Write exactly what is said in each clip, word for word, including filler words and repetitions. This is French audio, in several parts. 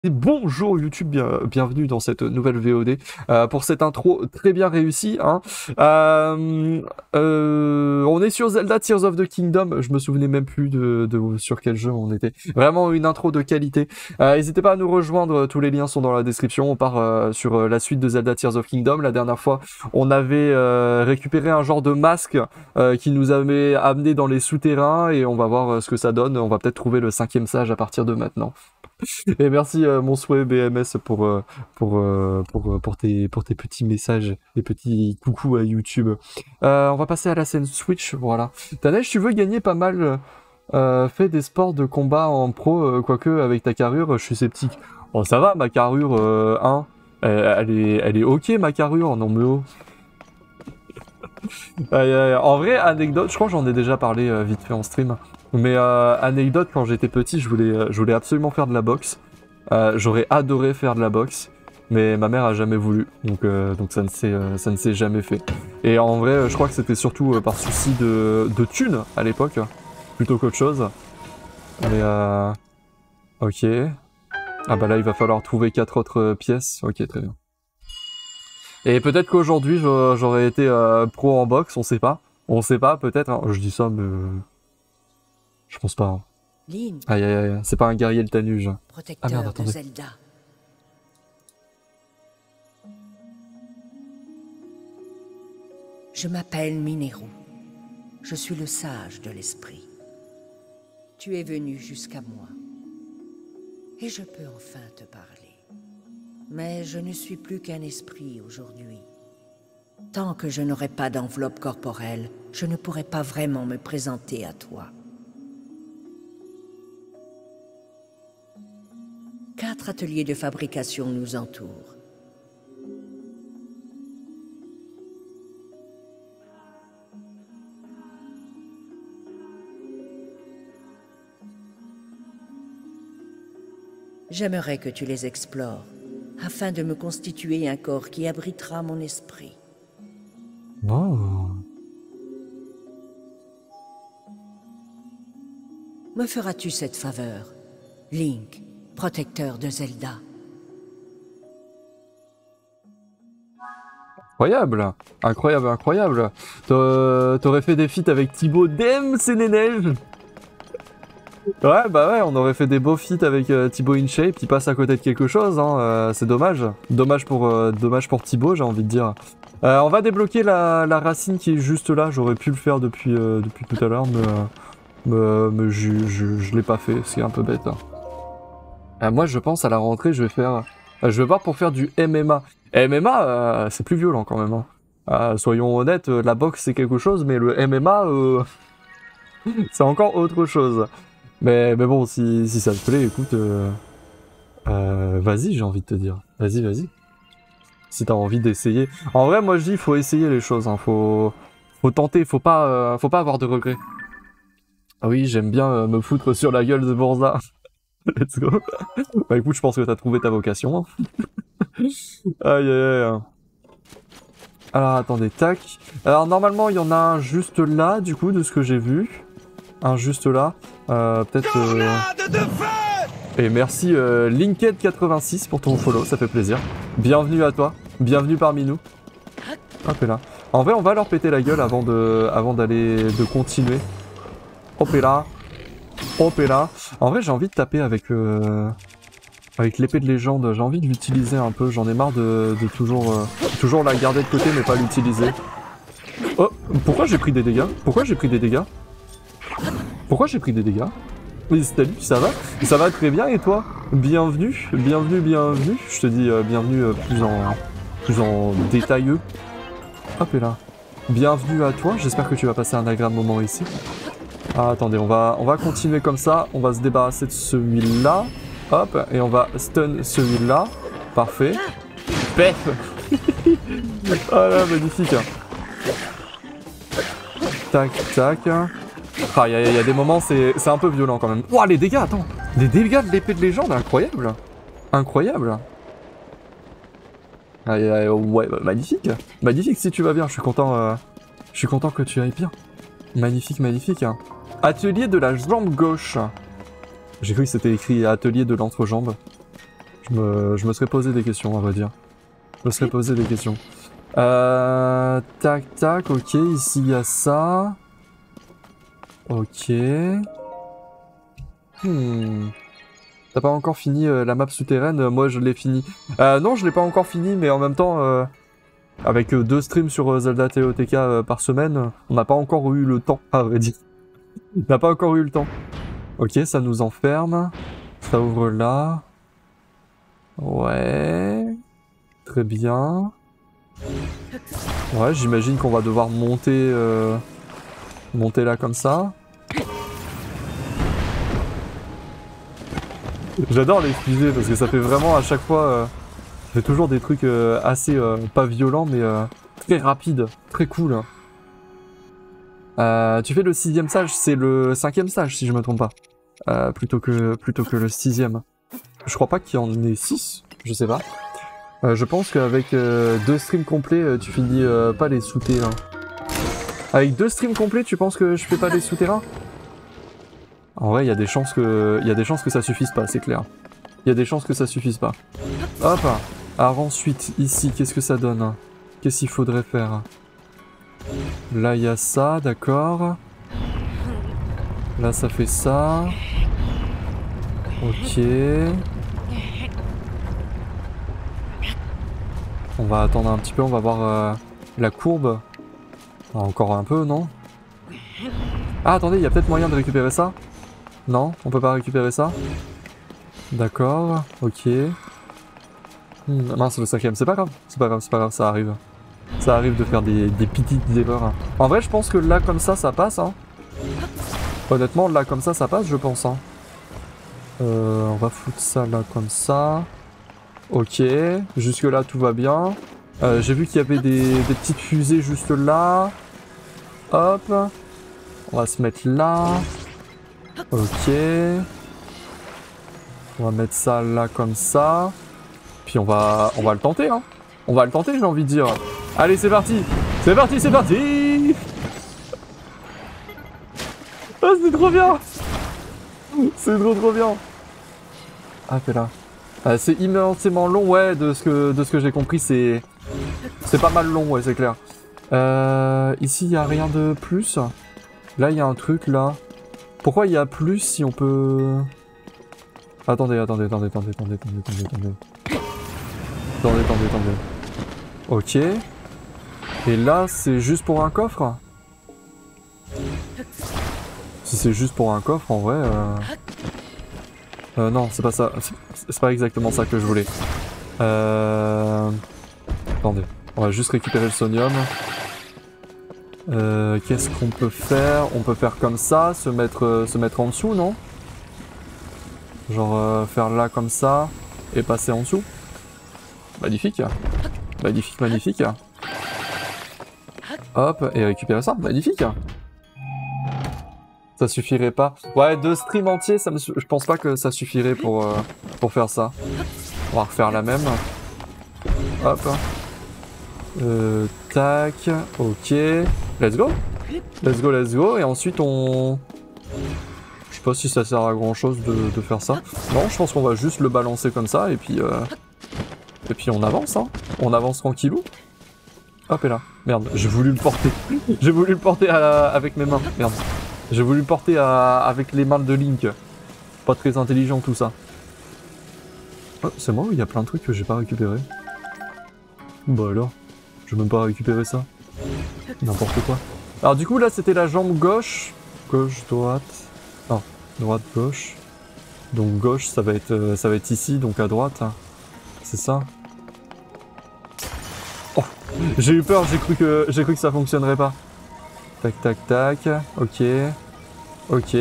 Et bonjour YouTube, bien, bienvenue dans cette nouvelle V O D euh, pour cette intro très bien réussie. Hein. Euh, euh, on est sur Zelda Tears of the Kingdom, je me souvenais même plus de, de sur quel jeu on était. Vraiment une intro de qualité. Euh, N'hésitez pas à nous rejoindre, tous les liens sont dans la description. On part euh, sur euh, la suite de Zelda Tears of Kingdom. La dernière fois, on avait euh, récupéré un genre de masque euh, qui nous avait amené dans les souterrains et on va voir euh, ce que ça donne. On va peut-être trouver le cinquième sage à partir de maintenant. Et merci euh, mon souhait B M S pour, euh, pour, euh, pour, euh, pour, tes, pour tes petits messages, des petits coucous à YouTube. Euh, on va passer à la scène Switch, voilà. Tanesh, tu veux gagner pas mal, euh, fais des sports de combat en pro, euh, quoique avec ta carrure, je suis sceptique. Oh ça va, ma carrure, euh, hein, elle, elle, est, elle est ok ma carrure, non mais oh. Euh, en vrai, anecdote, je crois que j'en ai déjà parlé euh, vite fait en stream. Mais euh, anecdote, quand j'étais petit, je voulais, euh, je voulais absolument faire de la boxe. Euh, J'aurais adoré faire de la boxe, mais ma mère a jamais voulu, donc, euh, donc ça ne s'est euh, ça ne s'est jamais fait. Et en vrai, euh, je crois que c'était surtout euh, par souci de, de thunes à l'époque, plutôt qu'autre chose. Mais euh... ok. Ah bah là, il va falloir trouver quatre autres euh, pièces. Ok, très bien. Et peut-être qu'aujourd'hui, j'aurais été euh, pro en boxe, on sait pas. On sait pas, peut-être. Hein. Je dis ça, mais... Je pense pas. Hein. Link. Aïe aïe aïe, c'est pas un guerrier le Tanuge. Protecteur ah merde, de attendez. Zelda. Je m'appelle Mineru. Je suis le sage de l'esprit. Tu es venu jusqu'à moi. Et je peux enfin te parler. Mais je ne suis plus qu'un esprit aujourd'hui. Tant que je n'aurai pas d'enveloppe corporelle, je ne pourrai pas vraiment me présenter à toi. Quatre ateliers de fabrication nous entourent. J'aimerais que tu les explores, afin de me constituer un corps qui abritera mon esprit. Oh. Me feras-tu cette faveur, Link, protecteur de Zelda? Incroyable, incroyable, incroyable. T'aurais fait des feats avec Thibaut Dem, c'est les neiges. Ouais, bah ouais, on aurait fait des beaux feats avec euh, Thibaut InShape, qui passe à côté de quelque chose, hein, euh, c'est dommage. Dommage pour, euh, dommage pour Thibaut, j'ai envie de dire. Euh, on va débloquer la, la racine qui est juste là, j'aurais pu le faire depuis, euh, depuis tout à l'heure, mais, euh, mais, mais je, je, je l'ai pas fait, c'est un peu bête. Hein. Euh, moi, je pense à la rentrée, je vais faire... Euh, je vais voir pour faire du M M A. M M A, euh, c'est plus violent quand même. Hein. Euh, soyons honnêtes, euh, la boxe c'est quelque chose, mais le M M A, euh, c'est encore autre chose. Mais, mais bon, si, si ça te plaît, écoute, euh, euh, vas-y, j'ai envie de te dire. Vas-y, vas-y. Si t'as envie d'essayer. En vrai, moi je dis, faut essayer les choses. Hein. Faut, faut tenter, faut pas, euh, faut pas avoir de regrets. Ah oui, j'aime bien euh, me foutre sur la gueule de Borza. Let's go. Bah écoute, je pense que t'as trouvé ta vocation. Hein. Aïe aïe aïe. Alors attendez, tac. Alors normalement, il y en a un juste là, du coup, de ce que j'ai vu. Un juste là. Euh, Peut-être... Euh... Et merci euh, Linked quatre-vingt-six pour ton follow, ça fait plaisir. Bienvenue à toi, bienvenue parmi nous. Hop là. En vrai, on va leur péter la gueule avant de, avant d'aller, de continuer. Hop là. Hop là. En vrai, j'ai envie de taper avec, euh, avec l'épée de légende. J'ai envie de l'utiliser un peu. J'en ai marre de, de toujours, euh, toujours la garder de côté, mais pas l'utiliser. Oh, pourquoi j'ai pris des dégâts? Pourquoi j'ai pris des dégâts? Pourquoi j'ai pris des dégâts? Oui, salut, ça va? Ça va très bien et toi? Bienvenue, bienvenue, bienvenue. Je te dis euh, bienvenue euh, plus en plus en détailleux. Hop et là. Bienvenue à toi, j'espère que tu vas passer un agréable moment ici. Ah, attendez, on va, on va continuer comme ça. On va se débarrasser de celui-là. Hop, et on va stun celui-là. Parfait. Pef. Ah là, magnifique. Tac, tac. Ah, il y, y a des moments, c'est un peu violent quand même. Ouah, les dégâts, attends. Les dégâts de l'épée de légende, incroyable. Incroyable. Ah, y a, ouais, bah, magnifique. Magnifique si tu vas bien, je suis content. Euh, je suis content que tu ailles bien. Magnifique, magnifique. Atelier de la jambe gauche. J'ai cru que c'était écrit atelier de l'entrejambe. Je me, je me serais posé des questions, à vrai dire. Je me serais posé des questions. Euh, tac, tac, ok, ici il y a ça. Ok. Hmm. T'as pas encore fini euh, la map souterraine? euh, Moi je l'ai fini. Euh, non, je l'ai pas encore fini, mais en même temps, euh, avec euh, deux streams sur euh, Zelda T O T K euh, par semaine, on n'a pas encore eu le temps, à vrai dire. On n'a pas encore eu le temps. Ok, ça nous enferme. Ça ouvre là. Ouais. Très bien. Ouais, j'imagine qu'on va devoir monter, euh, monter là comme ça. J'adore les fusées parce que ça fait vraiment à chaque fois, euh, ça fait toujours des trucs euh, assez euh, pas violents mais euh, très rapides, très cool. Euh, tu fais le sixième stage, c'est le cinquième stage si je me trompe pas, euh, plutôt que plutôt que le sixième. Je crois pas qu'il y en ait six, je sais pas. Euh, je pense qu'avec euh, deux streams complets, euh, tu finis euh, pas les souterrains. Avec deux streams complets, tu penses que je fais pas les souterrains? En vrai, il y a des chances que, il y a des chances que ça suffise pas, c'est clair. Il y a des chances que ça suffise pas. Hop. Alors ensuite, ici, qu'est-ce que ça donne? Qu'est-ce qu'il faudrait faire? Là, il y a ça, d'accord. Là, ça fait ça. Ok. On va attendre un petit peu, on va voir euh, la courbe. Ah, encore un peu, non? Ah, attendez, il y a peut-être moyen de récupérer ça? Non, on peut pas récupérer ça? D'accord, ok. Hmm, mince, le cinquième, c'est pas grave, c'est pas grave, c'est pas grave, ça arrive. Ça arrive de faire des, des petites erreurs. En vrai, je pense que là, comme ça, ça passe, hein. Honnêtement, là, comme ça, ça passe, je pense, hein. Euh, on va foutre ça là, comme ça. Ok, jusque là, tout va bien. Euh, j'ai vu qu'il y avait des, des petites fusées juste là. Hop. On va se mettre là. Ok. On va mettre ça là comme ça. Puis on va, on va le tenter, hein. On va le tenter, j'ai envie de dire. Allez, c'est parti. C'est parti, c'est parti. Ah, c'est trop bien. C'est trop trop bien. Ah, t'es là. Euh, c'est immensément long, ouais, de ce que, de ce que j'ai compris, c'est... C'est pas mal long, ouais, c'est clair. Euh, ici, il n'y a rien de plus. Là, il y a un truc, là. Pourquoi il y a plus si on peut... Attendez, attendez, attendez, attendez, attendez, attendez, attendez, attendez. Attendez, attendez, attendez. Ok. Et là, c'est juste pour un coffre? Si c'est juste pour un coffre, en vrai... Euh... Euh, non, c'est pas ça. C'est pas exactement ça que je voulais. Euh... Attendez. On va juste récupérer le sonium. Euh, Qu'est-ce qu'on peut faire? On peut faire comme ça, se mettre, euh, se mettre en dessous, non? Genre euh, faire là comme ça et passer en dessous. Magnifique. Magnifique, magnifique. Hop, et récupérer ça. Magnifique. Ça suffirait pas. Ouais, deux streams entiers, ça me su... je pense pas que ça suffirait pour, euh, pour faire ça. On va refaire la même. Hop. Euh, tac. Ok. Let's go. Let's go, let's go. Et ensuite, on... Je sais pas si ça sert à grand chose de, de faire ça. Non, je pense qu'on va juste le balancer comme ça et puis... Euh... Et puis on avance, hein. On avance tranquillou. Hop, et là. Merde, j'ai voulu le porter. J'ai voulu le porter à... avec mes mains. Merde. J'ai voulu le porter à... avec les mains de Link. Pas très intelligent tout ça. Oh, c'est moi ou il y a plein de trucs que j'ai pas récupéré? Bah alors, je vais même pas récupérer ça. N'importe quoi. Alors du coup là c'était la jambe gauche. Gauche, droite. Non, droite, gauche. Donc gauche ça va être, euh, ça va être ici, donc à droite. C'est ça. Oh, j'ai eu peur, j'ai cru que j'ai cru que ça fonctionnerait pas. Tac tac tac. Ok. Ok.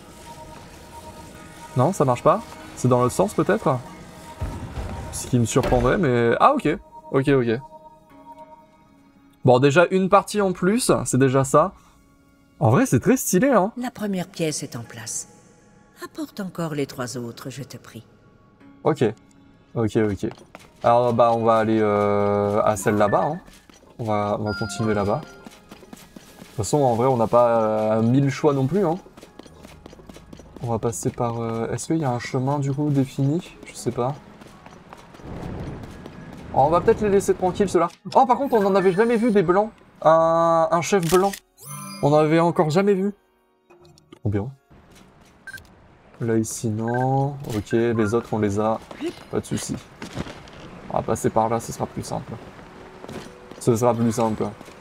Non, ça marche pas. C'est dans l'autre sens peut-être. Ce qui me surprendrait, mais... Ah ok. Ok, ok. Bon, déjà une partie en plus, c'est déjà ça. En vrai, c'est très stylé, hein. La première pièce est en place. Apporte encore les trois autres, je te prie. Ok. Ok, ok. Alors, bah, on va aller euh, à celle là-bas, hein. On va, on va continuer là-bas. De toute façon, en vrai, on n'a pas euh, mille choix non plus, hein. On va passer par... Euh... Est-ce qu'il y a un chemin, du coup, défini? Je sais pas. Oh, on va peut-être les laisser tranquilles, ceux-là. Oh, par contre, on n'en avait jamais vu des blancs. Un, un chef blanc. On n'en avait encore jamais vu. Trop bien. Là, ici, non. Ok, les autres, on les a. Pas de soucis. On va passer par là, ce sera plus simple. Ce sera plus simple.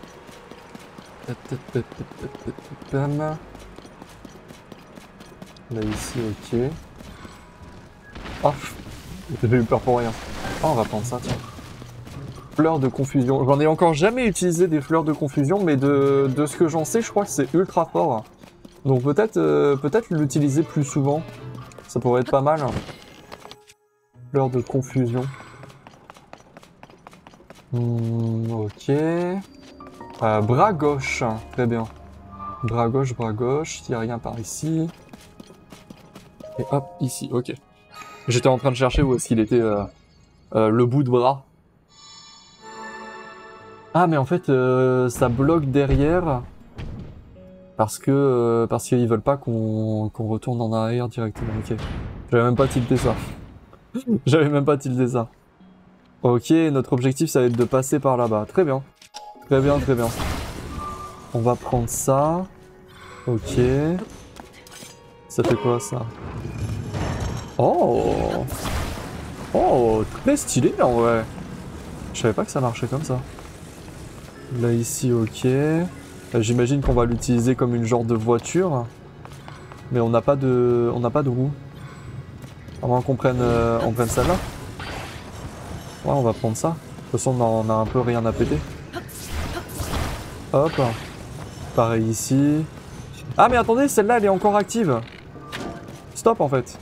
Là, ici, ok. Oh, j'ai eu peur pour rien. Oh, on va prendre ça, tiens. Fleurs de confusion. J'en ai encore jamais utilisé des fleurs de confusion, mais de, de ce que j'en sais, je crois que c'est ultra fort. Donc peut-être euh, peut-être l'utiliser plus souvent. Ça pourrait être pas mal. Fleurs de confusion. Hmm, ok. Euh, bras gauche. Très bien. Bras gauche, bras gauche. Il n'y a rien par ici. Et hop, ici. Ok. J'étais en train de chercher où est-ce qu'il était euh, euh, le bout de bras. Ah, mais en fait, euh, ça bloque derrière. Parce que euh, parce qu'ils veulent pas qu'on qu'on retourne en arrière directement. Ok. J'avais même pas tilté ça. J'avais même pas tilté ça. Ok, notre objectif, ça va être de passer par là-bas. Très bien. Très bien, très bien. On va prendre ça. Ok. Ça fait quoi, ça? Oh! Oh, très stylé, en vrai. Je savais pas que ça marchait comme ça. Là, ici, ok. J'imagine qu'on va l'utiliser comme une genre de voiture. Mais on n'a pas de... On n'a pas de roue. À moins qu'on prenne, euh, on prenne celle-là. Ouais, on va prendre ça. De toute façon, on a un peu rien à péter. Hop. Pareil ici. Ah, mais attendez, celle-là, elle est encore active. Stop, en fait.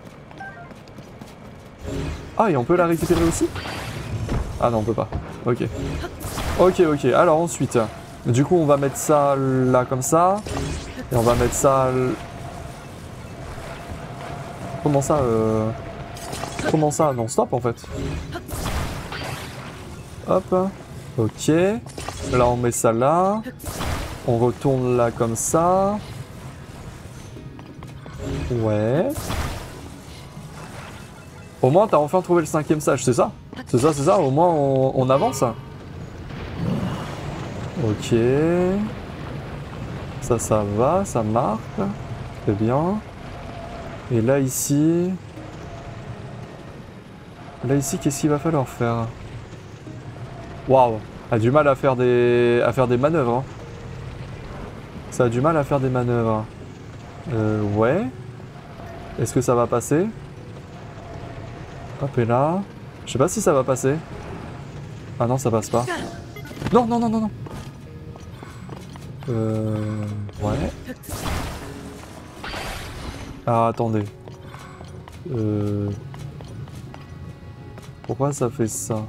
Ah, et on peut la récupérer aussi? Ah non, on peut pas. Ok. Ok, ok. Alors ensuite, du coup, on va mettre ça là, comme ça. Et on va mettre ça... Comment ça euh... Comment ça? Non, stop, en fait. Hop. Ok. Là, on met ça là. On retourne là, comme ça. Ouais. Au moins, t'as enfin trouvé le cinquième sage, c'est ça? C'est ça, c'est ça, au moins on, on avance. Ok. Ça, ça va, ça marque. Très bien. Et là, ici... Là, ici, qu'est-ce qu'il va falloir faire? Waouh, a du mal à faire des, à faire des manœuvres. Hein. Ça a du mal à faire des manœuvres. Euh, ouais. Est-ce que ça va passer? Hop, et là... Je sais pas si ça va passer. Ah non, ça passe pas. Non, non, non, non, non. Euh... Ouais. Ah, attendez. Euh... Pourquoi ça fait ça?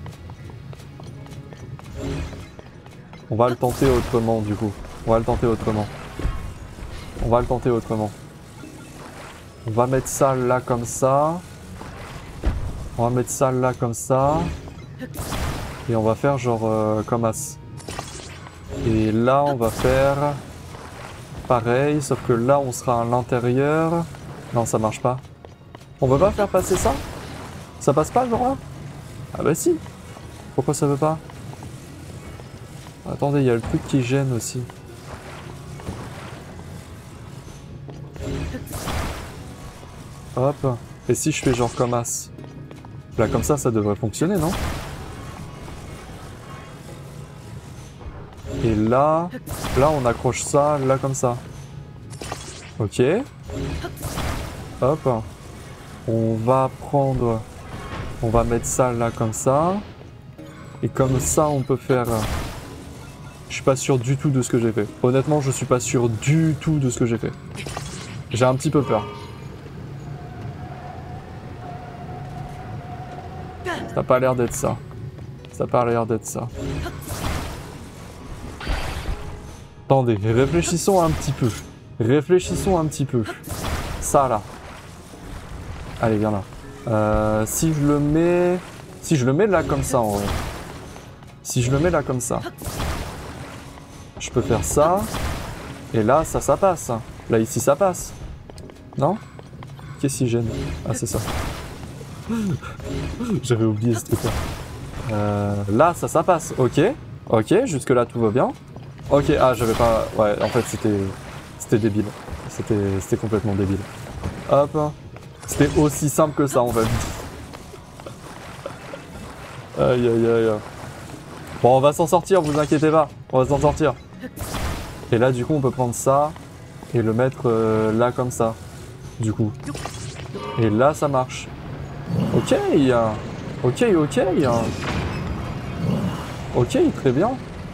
On va le tenter autrement, du coup. On va le tenter autrement. On va le tenter autrement. On va mettre ça là, comme ça. On va mettre ça là, comme ça. Et on va faire genre euh, comme as. Et là, on va faire pareil, sauf que là, on sera à l'intérieur. Non, ça marche pas. On veut pas faire passer ça? Ça passe pas, genre là? Ah bah si. Pourquoi ça veut pas? Attendez, il y a le truc qui gêne aussi. Hop. Et si je fais genre comme as? Là, comme ça, ça devrait fonctionner, non? Et là, là, on accroche ça, là, comme ça. Ok. Hop. On va prendre... On va mettre ça, là, comme ça. Et comme ça, on peut faire... Je suis pas sûr du tout de ce que j'ai fait. Honnêtement, je suis pas sûr du tout de ce que j'ai fait. J'ai un petit peu peur. Ça n'a pas l'air d'être ça. Ça n'a pas l'air d'être ça. Attendez, réfléchissons un petit peu. Réfléchissons un petit peu. Ça là. Allez, viens là. Euh, si je le mets... Si je le mets là comme ça en vrai. Si je le mets là comme ça. Je peux faire ça. Et là, ça, ça passe. Là, ici, ça passe. Non? Qu'est-ce qui gêne? Ah, c'est ça. J'avais oublié ce truc-là. Euh, là, ça, ça passe. Ok. Ok, jusque là, tout va bien. Ok, ah, j'avais pas... Ouais, en fait, c'était... C'était débile. C'était c'était complètement débile. Hop. C'était aussi simple que ça, en fait. Aïe, aïe, aïe. Bon, on va s'en sortir, vous inquiétez pas. On va s'en sortir. Et là, du coup, on peut prendre ça et le mettre euh, là, comme ça. Du coup. Et là, ça marche. Ok. Ok, ok. Ok, très bien.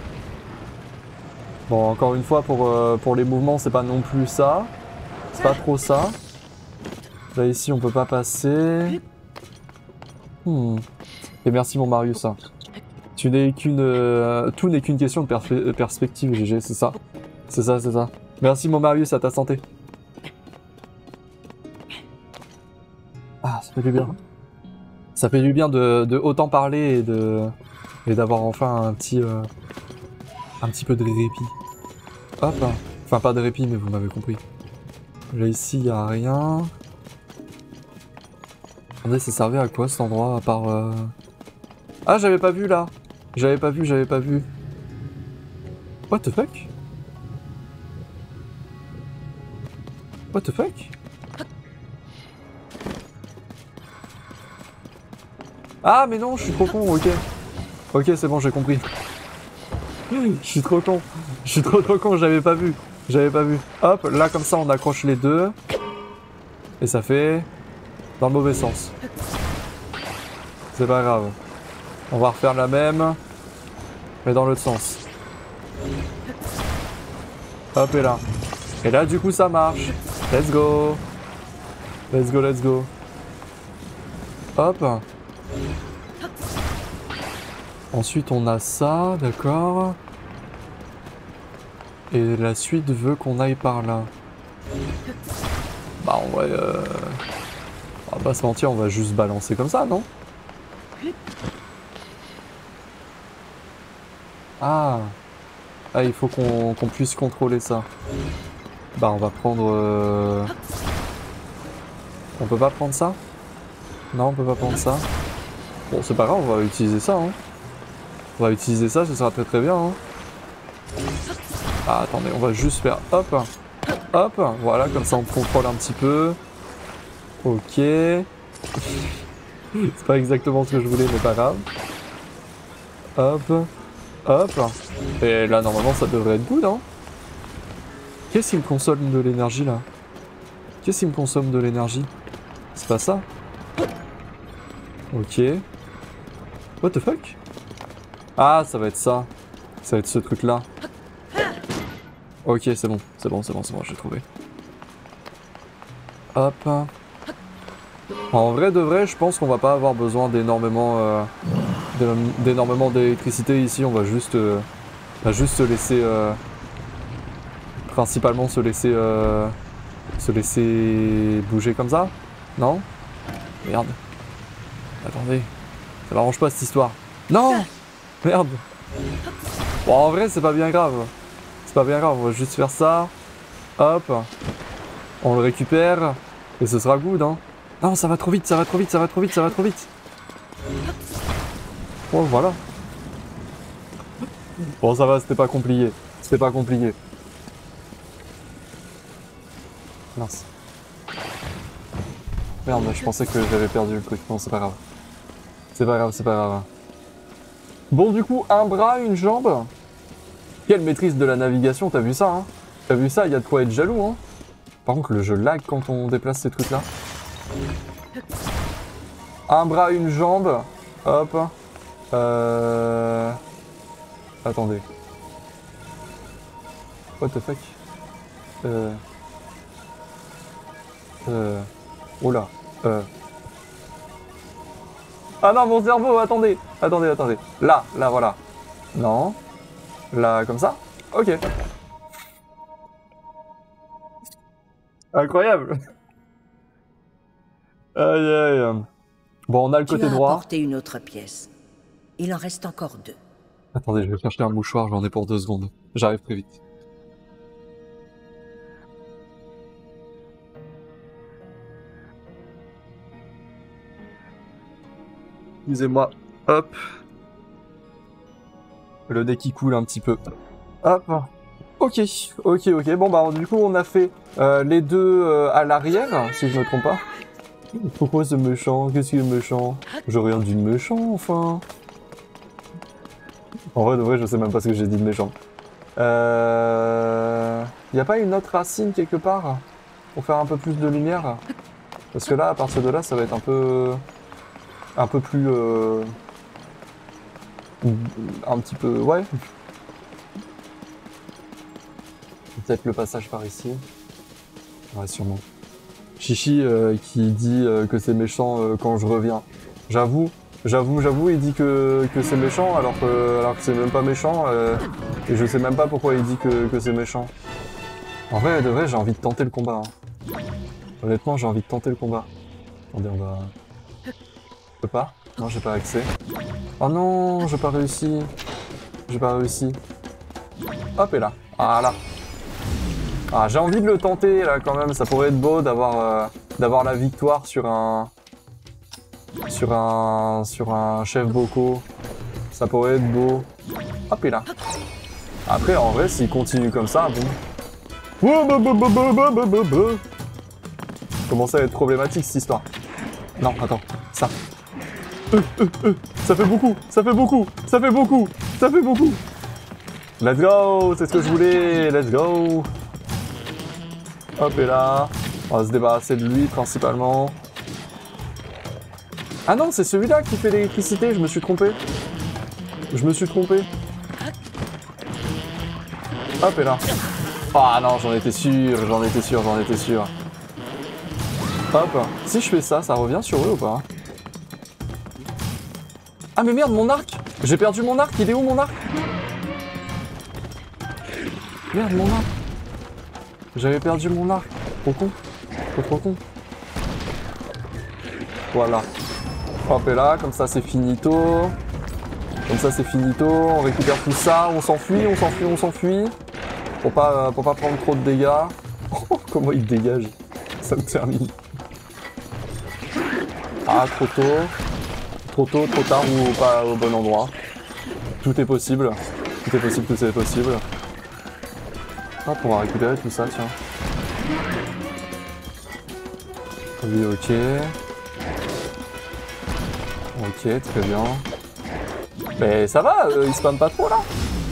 Bon, encore une fois, pour, euh, pour les mouvements, c'est pas non plus ça. C'est pas trop ça. Là, ici, on peut pas passer. Hmm. Et merci, mon Marius. Tu n'es qu'une... Euh, tout n'est qu'une question de perspe- perspective, G G, c'est ça. C'est ça, c'est ça. Merci, mon Marius, à ta santé. Ah, ça fait du bien. Ça fait du bien de, de autant parler et de... Et d'avoir enfin un petit... Euh, un petit peu de répit. Hop. Enfin, pas de répit, mais vous m'avez compris. Là, ici, il n'y a rien. Attendez, ça servait à quoi cet endroit à part... Euh... Ah, j'avais pas vu là. J'avais pas vu, j'avais pas vu. What the fuck? What the fuck? Ah, mais non, je suis trop con, ok. Ok, c'est bon, j'ai compris. Je suis trop con. Je suis trop trop con, j'avais pas vu. J'avais pas vu. Hop, là comme ça, on accroche les deux. Et ça fait... Dans le mauvais sens. C'est pas grave. On va refaire la même. Mais dans l'autre sens. Hop, et là. Et là, du coup, ça marche. Let's go. Let's go, let's go. Hop. Ensuite, on a ça, d'accord. Et la suite veut qu'on aille par là. Bah, en vrai... Euh... On va pas se mentir, on va juste balancer comme ça, non? Ah. Ah, il faut qu'on qu'on puisse contrôler ça. Bah, on va prendre... Euh... On peut pas prendre ça? Non, on peut pas prendre ça. Bon, c'est pas grave, on va utiliser ça, hein. On va utiliser ça, ce sera très très bien, hein. Ah, attendez, on va juste faire hop, hop, voilà, comme ça on contrôle un petit peu. Ok. C'est pas exactement ce que je voulais, mais pas grave. Hop, hop. Et là, normalement, ça devrait être good, hein. Qu'est-ce qui me consomme de l'énergie, là? Qu'est-ce qui me consomme de l'énergie? C'est pas ça? Ok. What the fuck? Ah, ça va être ça. Ça va être ce truc-là. Ok, c'est bon, c'est bon, c'est bon, c'est bon, j'ai trouvé. Hop. En vrai de vrai, je pense qu'on va pas avoir besoin d'énormément euh, d'énormément d'électricité ici. On va juste, euh, on va juste se laisser, euh, principalement se laisser, euh, se laisser bouger comme ça. Non? Merde. Attendez, ça m'arrange pas cette histoire. Non! Merde. Bon, en vrai, c'est pas bien grave. C'est pas bien grave. On va juste faire ça. Hop. On le récupère et ce sera good, hein. Non, ça va trop vite, ça va trop vite, ça va trop vite, ça va trop vite. Bon, voilà. Bon, ça va, c'était pas compliqué. C'était pas compliqué. Mince. Merde, je pensais que j'avais perdu le truc. Non, c'est pas grave. C'est pas grave, c'est pas grave. Bon, du coup, un bras, une jambe. Quelle maîtrise de la navigation, t'as vu ça, hein? T'as vu ça, il y a de quoi être jaloux, hein? Par contre, le jeu lag quand on déplace ces trucs-là. Un bras, une jambe. Hop. Euh... Attendez. What the fuck? Euh... Euh... Oula. Euh... Ah non, mon cerveau, attendez. Attendez, attendez. Là, là, voilà. Non. Là, comme ça? Ok. Incroyable. Aïe, aïe. Bon, on a le Tu côté as droit. apporté une autre pièce. Il en reste encore deux. Attendez, je vais chercher un mouchoir, j'en ai pour deux secondes. J'arrive très vite. Excusez-moi. Hop. Le nez qui coule un petit peu. Hop. Ok, ok, ok. Bon bah du coup on a fait euh, les deux euh, à l'arrière, si je me trompe pas. Pourquoi ce méchant? Qu'est-ce qu'il est méchant? Je rien dit de méchant, enfin. En vrai, de vrai, je sais même pas ce que j'ai dit de méchant. Euh... Y a pas une autre racine quelque part? Pour faire un peu plus de lumière? Parce que là, à partir de là, ça va être un peu... Un peu plus... Euh... Un petit peu... Ouais. Peut-être le passage par ici. Ouais, sûrement. Chichi euh, qui dit euh, que c'est méchant euh, quand je reviens. J'avoue, j'avoue, j'avoue, il dit que, que c'est méchant alors que, alors que c'est même pas méchant. Euh, et je sais même pas pourquoi il dit que, que c'est méchant. En vrai, de vrai, j'ai envie de tenter le combat. Hein. Honnêtement, j'ai envie de tenter le combat. Attendez, on va... Je peux pas? Non, j'ai pas accès. Oh non, j'ai pas réussi. J'ai pas réussi. Hop, et là. Voilà. Ah, j'ai envie de le tenter là quand même, ça pourrait être beau d'avoir euh, d'avoir la victoire sur un sur un sur un chef Boko. Ça pourrait être beau. Hop et là. Après en vrai s'il continue comme ça, bon. Commence à être problématique cette histoire. Non, attends, ça. Euh, euh, euh. Ça fait beaucoup, ça fait beaucoup, ça fait beaucoup, ça fait beaucoup. Let's go, c'est ce que je voulais, let's go. Hop et là, on va se débarrasser de lui principalement. Ah non, c'est celui-là qui fait l'électricité, je me suis trompé. Je me suis trompé. Hop et là. Ah non, j'en étais sûr, j'en étais sûr, j'en étais sûr. Hop, si je fais ça, ça revient sur eux ou pas? Ah mais merde, mon arc! J'ai perdu mon arc, il est où mon arc? Merde, mon arc! J'avais perdu mon arc. Trop con. Trop trop con. Voilà. Hop et là, comme ça c'est finito. Comme ça c'est finito. On récupère tout ça. On s'enfuit, on s'enfuit, on s'enfuit. Pour pas, pour pas prendre trop de dégâts. Oh, comment il dégage. Ça me termine. Ah, trop tôt. Trop tôt, trop tard ou pas au bon endroit. Tout est possible. Tout est possible, tout est possible. Hop, on va récupérer tout ça, tiens. Oui, ok. Ok, très bien. Mais ça va, euh, il spamme pas trop là.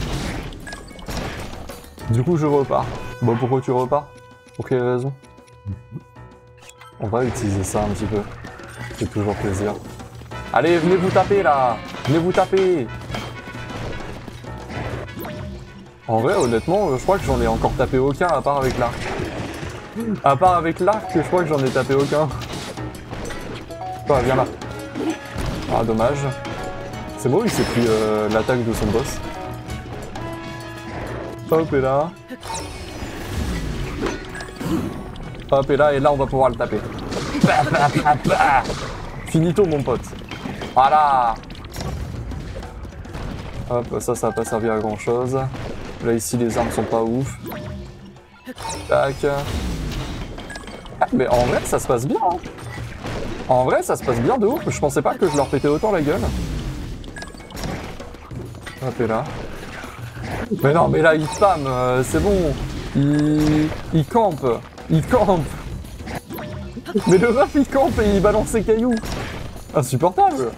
Du coup, je repars. Bon, pourquoi tu repars? Pour quelle raison? On va utiliser ça un petit peu. C'est toujours plaisir. Allez, venez vous taper là. Venez vous taper. En vrai, honnêtement, je crois que j'en ai encore tapé aucun à part avec l'arc. À part avec l'arc, je crois que j'en ai tapé aucun. Toi, viens là. Ah, dommage. C'est beau, il s'est pris euh, l'attaque de son boss. Hop, et là. Hop, et là, et là, on va pouvoir le taper. Finito, mon pote. Voilà. Hop, ça, ça n'a pas servi à grand chose. Là, ici, les armes sont pas ouf. Tac. Ah, mais en vrai, ça se passe bien. Hein. En vrai, ça se passe bien de ouf. Je pensais pas que je leur pétais autant la gueule. Hop, et là. Mais non, mais là, il spam. Euh, c'est bon. Il... il campe. Il campe. Mais le ref, il campe et il balance ses cailloux. Insupportable.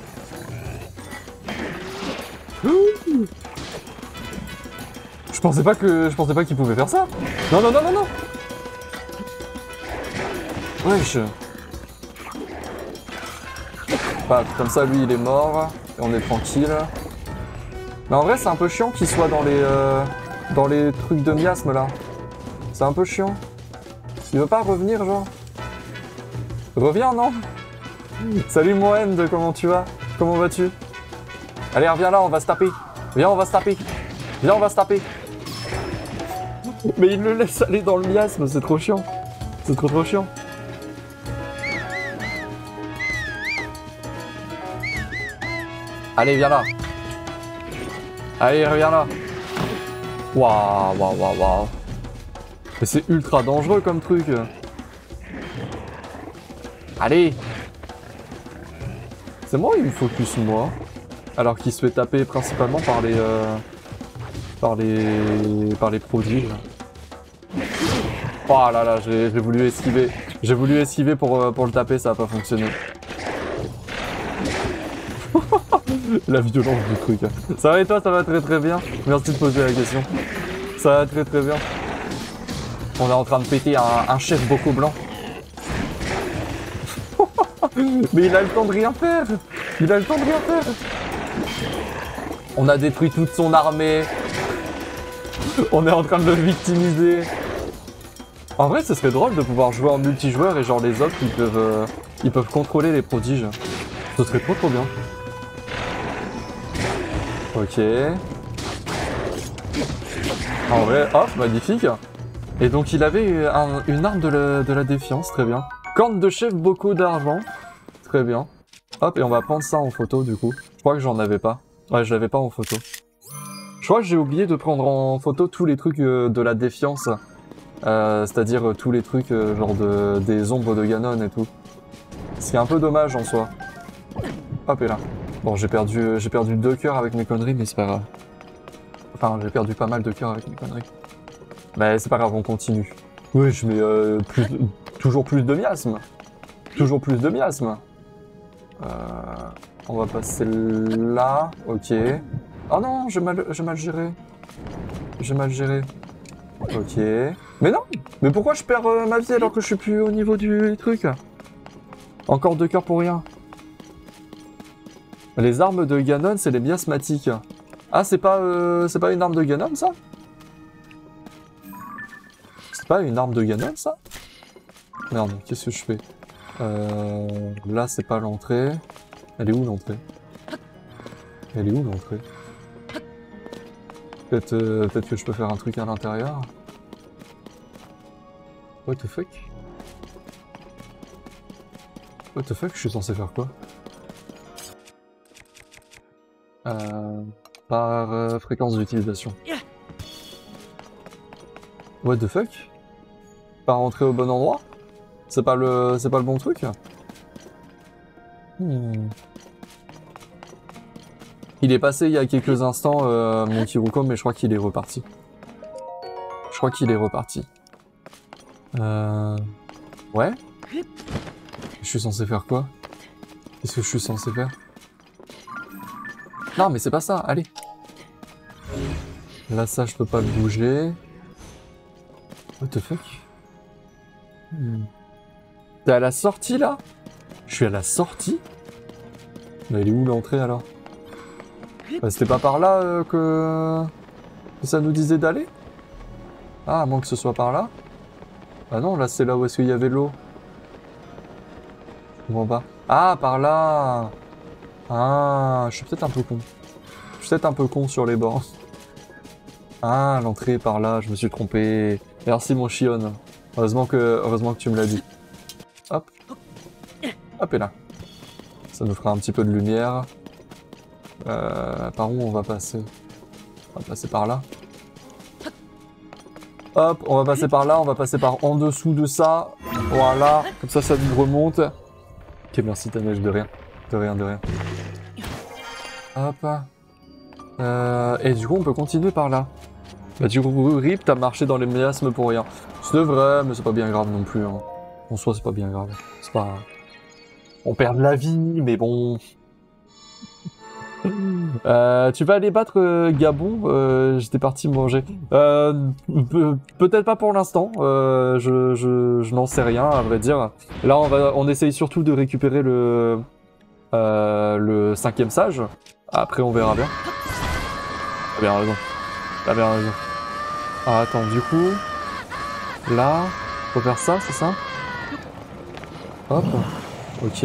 Je pensais pas que je pensais pas qu'il pouvait faire ça. Non non non non non. Wesh. Bah, comme ça lui il est mort et on est tranquille. Mais en vrai c'est un peu chiant qu'il soit dans les euh, dans les trucs de miasme là. C'est un peu chiant. Il veut pas revenir genre. Reviens non. Salut Moend, comment tu vas? Comment vas-tu? Allez reviens là, on va se taper. Viens on va se taper. Viens on va se taper. Mais il le laisse aller dans le miasme, c'est trop chiant. C'est trop trop chiant. Allez, viens là. Allez, reviens là. Waouh, waouh, waouh, waouh. Mais c'est ultra dangereux comme truc. Allez. C'est moi, il me focus moi. Alors qu'il se fait taper principalement par les... Euh... par les par les prodiges. Oh là là, j'ai voulu esquiver. J'ai voulu esquiver pour, pour le taper, ça a pas fonctionné. La violence du truc. Ça va et toi, ça va très très bien. Merci de poser la question. Ça va très très bien. On est en train de péter un, un chef Boko blanc. Mais il a le temps de rien faire. Il a le temps de rien faire. On a détruit toute son armée. On est en train de le victimiser. En vrai, ce serait drôle de pouvoir jouer en multijoueur et genre les autres, ils peuvent, euh, ils peuvent contrôler les prodiges. Ce serait trop trop bien. Ok. En vrai, hop, magnifique. Et donc il avait un, une arme de la, de la défiance, très bien. Corne de chef, beaucoup d'argent. Très bien. Hop, et on va prendre ça en photo du coup. Je crois que j'en avais pas. Ouais, je l'avais pas en photo. Je crois que j'ai oublié de prendre en photo tous les trucs euh, de la défiance. Euh, C'est-à-dire euh, tous les trucs euh, genre de, des ombres de Ganon et tout. Ce qui est un peu dommage en soi. Hop, et là. Bon, j'ai perdu, euh, j'ai perdu deux cœurs avec mes conneries, mais c'est pas grave. Enfin, j'ai perdu pas mal de cœurs avec mes conneries. Mais c'est pas grave, on continue. Oui, je mets euh, plus, toujours plus de miasme. Toujours plus de miasme. Euh, on va passer là. Ok. Oh non, j'ai mal, j'ai mal géré. J'ai mal géré. Ok. Mais non! Mais pourquoi je perds euh, ma vie alors que je suis plus au niveau du truc? Encore deux cœurs pour rien. Les armes de Ganon, c'est les miasmatiques. Ah, c'est pas, euh, c'est pas une arme de Ganon, ça? C'est pas une arme de Ganon, ça? Merde, qu'est-ce que je fais? Euh, là, c'est pas l'entrée. Elle est où, l'entrée? Elle est où, l'entrée? Peut-être euh, peut-être que je peux faire un truc à l'intérieur. What the fuck? What the fuck? Je suis censé faire quoi? Euh, par euh, fréquence d'utilisation. What the fuck? Pas rentrer au bon endroit? C'est pas le c'est pas le bon truc? Hmm. Il est passé il y a quelques instants euh, mon Kiruko, mais je crois qu'il est reparti. Je crois qu'il est reparti. Euh... Ouais? Je suis censé faire quoi? Qu'est-ce que je suis censé faire? Non, mais c'est pas ça, allez. Là, ça, je peux pas le bouger. What the fuck? Hmm. T'es à la sortie, là? Je suis à la sortie? Mais elle est où l'entrée, alors? Bah, c'était pas par là euh, que... que ça nous disait d'aller? Ah, à moins que ce soit par là? Ah non, là, c'est là où est-ce qu'il y avait l'eau. Je comprends pas. Ah, par là! Ah, je suis peut-être un peu con. Je suis peut-être un peu con sur les bords. Ah, l'entrée est par là, je me suis trompé. Merci mon Shion. Heureusement que, heureusement que tu me l'as dit. Hop. Hop, et là. Ça nous fera un petit peu de lumière. Euh, par où on va passer? On va passer par là. Hop, on va passer par là, on va passer par en dessous de ça. Voilà, comme ça, ça nous remonte. Ok, merci ta neige, de rien. De rien, de rien. Hop. Euh, et du coup, on peut continuer par là. Bah du coup, Rip, t'as marché dans les miasmes pour rien. C'est vrai, mais c'est pas bien grave non plus. Hein. En soi, c'est pas bien grave. C'est pas... On perd de la vie, mais bon... Euh, tu vas aller battre euh, Gabon, euh, j'étais parti manger. Euh, pe Peut-être pas pour l'instant, euh, je, je, je n'en sais rien à vrai dire. Là on, va, on essaye surtout de récupérer le, euh, le cinquième sage. Après on verra bien. T'as bien raison. T'as bien raison. Ah attends, du coup... Là, faut faire ça, c'est ça? Hop, ok.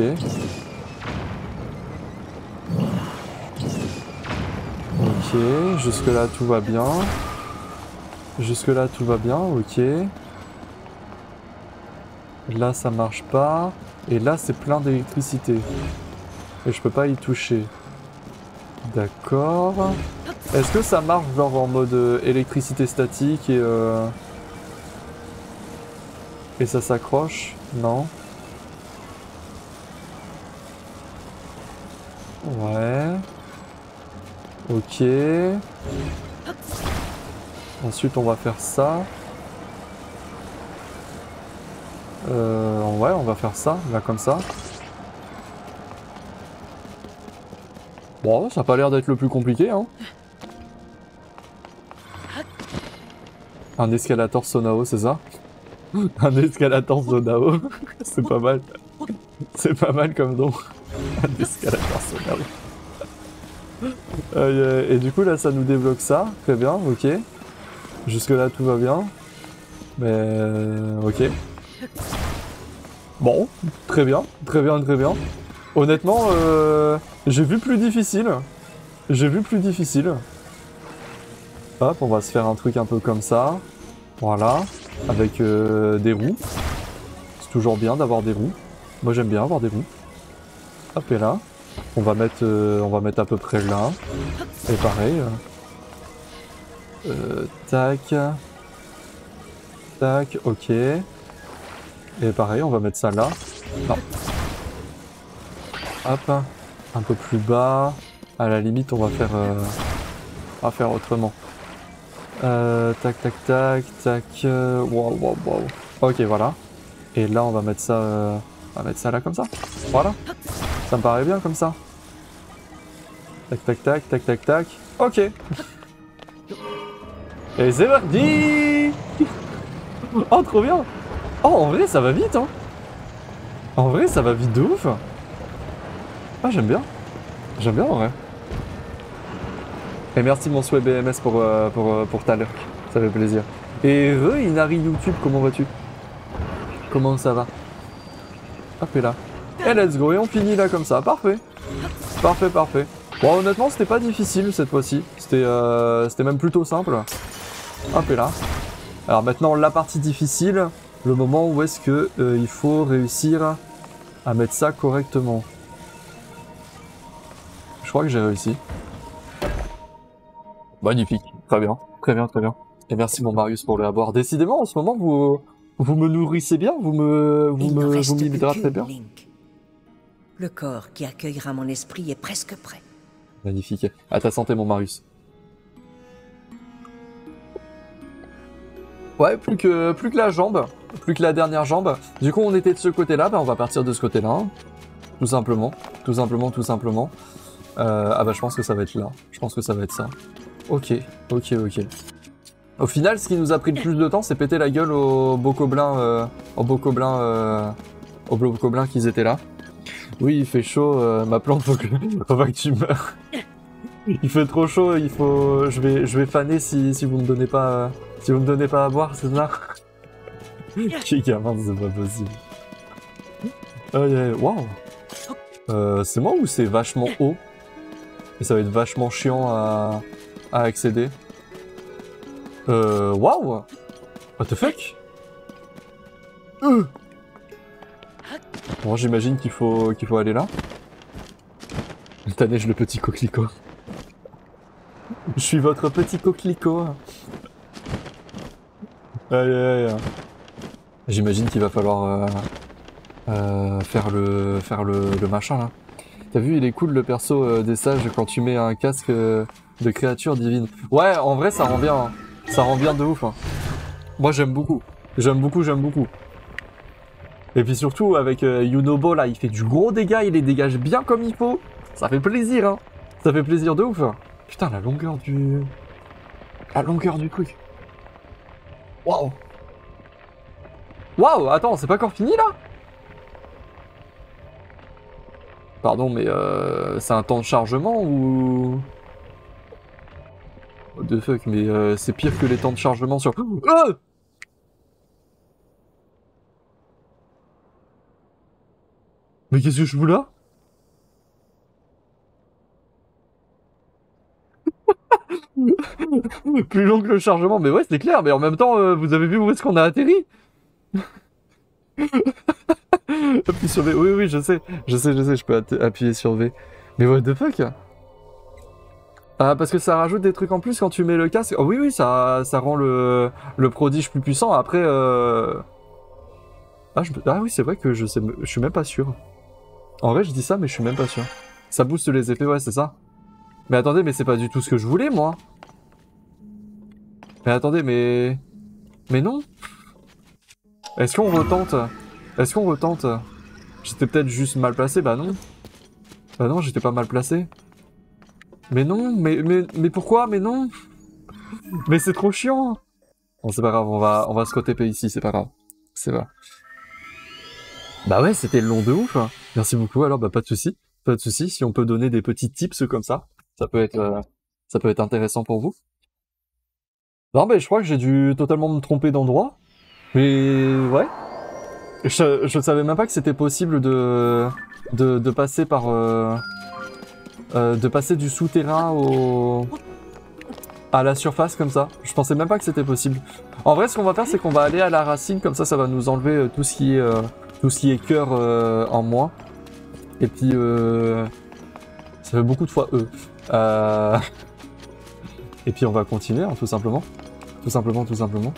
Ok, jusque là tout va bien. Jusque là tout va bien, ok. Là ça marche pas. Et là c'est plein d'électricité. Et je peux pas y toucher. D'accord. Est-ce que ça marche genre en mode euh, électricité statique et euh... et ça s'accroche? Non. Ouais. Ok. Ensuite, on va faire ça. Euh, ouais, on va faire ça, là, comme ça. Bon, ça n'a pas l'air d'être le plus compliqué, hein. Un escalator Sonao, c'est ça? Un escalator Sonao. C'est pas mal. C'est pas mal comme nom. Un escalator Sonao. Euh, et du coup, là, ça nous débloque ça. Très bien, ok. Jusque là, tout va bien. Mais... euh, ok. Bon, très bien, très bien, très bien. Honnêtement, euh, j'ai vu plus difficile. J'ai vu plus difficile. Hop, on va se faire un truc un peu comme ça. Voilà, avec euh, des roues. C'est toujours bien d'avoir des roues. Moi j'aime bien avoir des roues. Hop, et là, on va mettre, euh, on va mettre à peu près là. Et pareil. Euh, euh, tac. Tac, ok. Et pareil, on va mettre ça là. Non. Hop, un peu plus bas. À la limite, on va faire, euh, on va faire autrement. Euh, tac, tac, tac, tac. Euh, wow, wow, wow. Ok, voilà. Et là, on va mettre ça, euh, on va mettre ça là comme ça. Voilà. Ça me paraît bien comme ça. Tac, tac, tac, tac, tac, tac. Ok. Et c'est parti. Oh, trop bien. Oh, en vrai, ça va vite, hein. En vrai, ça va vite de ouf. Ah, j'aime bien. J'aime bien, en vrai. Et merci mon souhait B M S pour, euh, pour, euh, pour ta lurk. Ça fait plaisir. Et re, Inari YouTube, comment vas-tu? Comment ça va? Hop, et là. Et let's go, et on finit là comme ça. Parfait. Parfait, parfait. Bon, honnêtement, c'était pas difficile cette fois-ci. C'était euh, c'était même plutôt simple. Hop, et là. Alors maintenant, la partie difficile, le moment où est-ce que euh, il faut réussir à mettre ça correctement. Je crois que j'ai réussi. Magnifique, très bien, très bien, très bien. Et merci mon Marius pour le avoir. Décidément, en ce moment, vous, vous me nourrissez bien, vous me, vous Il me, ne vous reste m'hydratez plus bien. qu'une, Link. Le corps qui accueillera mon esprit est presque prêt. Magnifique. À ta santé, mon Marius. Ouais, plus que, plus que la jambe, plus que la dernière jambe. Du coup, on était de ce côté-là, bah, on va partir de ce côté-là, hein. Tout simplement, tout simplement, tout simplement. Euh, ah bah, je pense que ça va être là. Je pense que ça va être ça. Ok, ok, ok. Au final, ce qui nous a pris le plus de temps, c'est péter la gueule aux bocoblins, euh, aux bocoblins, euh, aux bocoblins qu'ils étaient là. Oui, il fait chaud, euh, ma plante, faut que, faut pas que tu meurs. Il fait trop chaud, il faut, je vais, je vais faner si, si vous me donnez pas, si vous me donnez pas à boire, c'est ça. Quel gamin, c'est pas possible. Oh, yeah. Waouh. Euh, c'est moi ou c'est vachement haut? Et ça va être vachement chiant à, à accéder. Euh, waouh! What the fuck? Euh. Bon, j'imagine qu'il faut, qu'il faut aller là. Tanège le petit coquelicot. Je suis votre petit coquelicot. Aïe aïe aïe. J'imagine qu'il va falloir euh, euh, faire le, faire le, le machin là. T'as vu, il est cool le perso euh, des sages quand tu mets un casque euh, de créature divine. Ouais, en vrai, ça rend bien. Hein. Ça rend bien de ouf. Hein. Moi, j'aime beaucoup. J'aime beaucoup, j'aime beaucoup. Et puis surtout, avec euh, Yunobo, là, il fait du gros dégâts, il les dégage bien comme il faut. Ça fait plaisir, hein. Ça fait plaisir de ouf. Putain, la longueur du... La longueur du truc. Waouh. Waouh, attends, c'est pas encore fini, là? Pardon, mais euh, c'est un temps de chargement ou... What the fuck, mais euh, c'est pire que les temps de chargement sur... Euh mais qu'est-ce que je fous là? Plus long que le chargement, mais ouais, c'est clair, mais en même temps, euh, vous avez vu où est-ce qu'on a atterri? Appuie sur V, oui, oui, je sais, je sais, je sais, je peux appuyer sur V. Mais what the fuck? Ah, parce que ça rajoute des trucs en plus quand tu mets le casque. Oh oui, oui, ça, ça rend le, le prodige plus puissant. Après, euh... ah, je... ah oui, c'est vrai que je sais, je suis même pas sûr. En vrai, je dis ça, mais je suis même pas sûr. Ça booste les effets, ouais, c'est ça. Mais attendez, mais c'est pas du tout ce que je voulais, moi. Mais attendez, mais... Mais non. Est-ce qu'on retente? Est-ce qu'on retente? J'étais peut-être juste mal placé, bah non. Bah non, j'étais pas mal placé. Mais non, mais, mais, mais pourquoi? Mais non. Mais c'est trop chiant. Bon, c'est pas grave, on va, on va se re-T P ici, c'est pas grave. C'est vrai. Bah ouais, c'était long de ouf. Hein. Merci beaucoup, alors bah pas de soucis. Pas de soucis, si on peut donner des petits tips comme ça, ça peut être, euh, ça peut être intéressant pour vous. Non, mais je crois que j'ai dû totalement me tromper d'endroit. Mais ouais. Je, je savais même pas que c'était possible de, de, de passer par... Euh, euh, de passer du souterrain au... à la surface comme ça. Je pensais même pas que c'était possible. En vrai, ce qu'on va faire, c'est qu'on va aller à la racine, comme ça, ça va nous enlever euh, tout ce qui est, euh, tout ce qui est cœur euh, en moins. Et puis, euh, ça fait beaucoup de fois E. Euh... Et puis, on va continuer, hein, tout simplement. Tout simplement, tout simplement.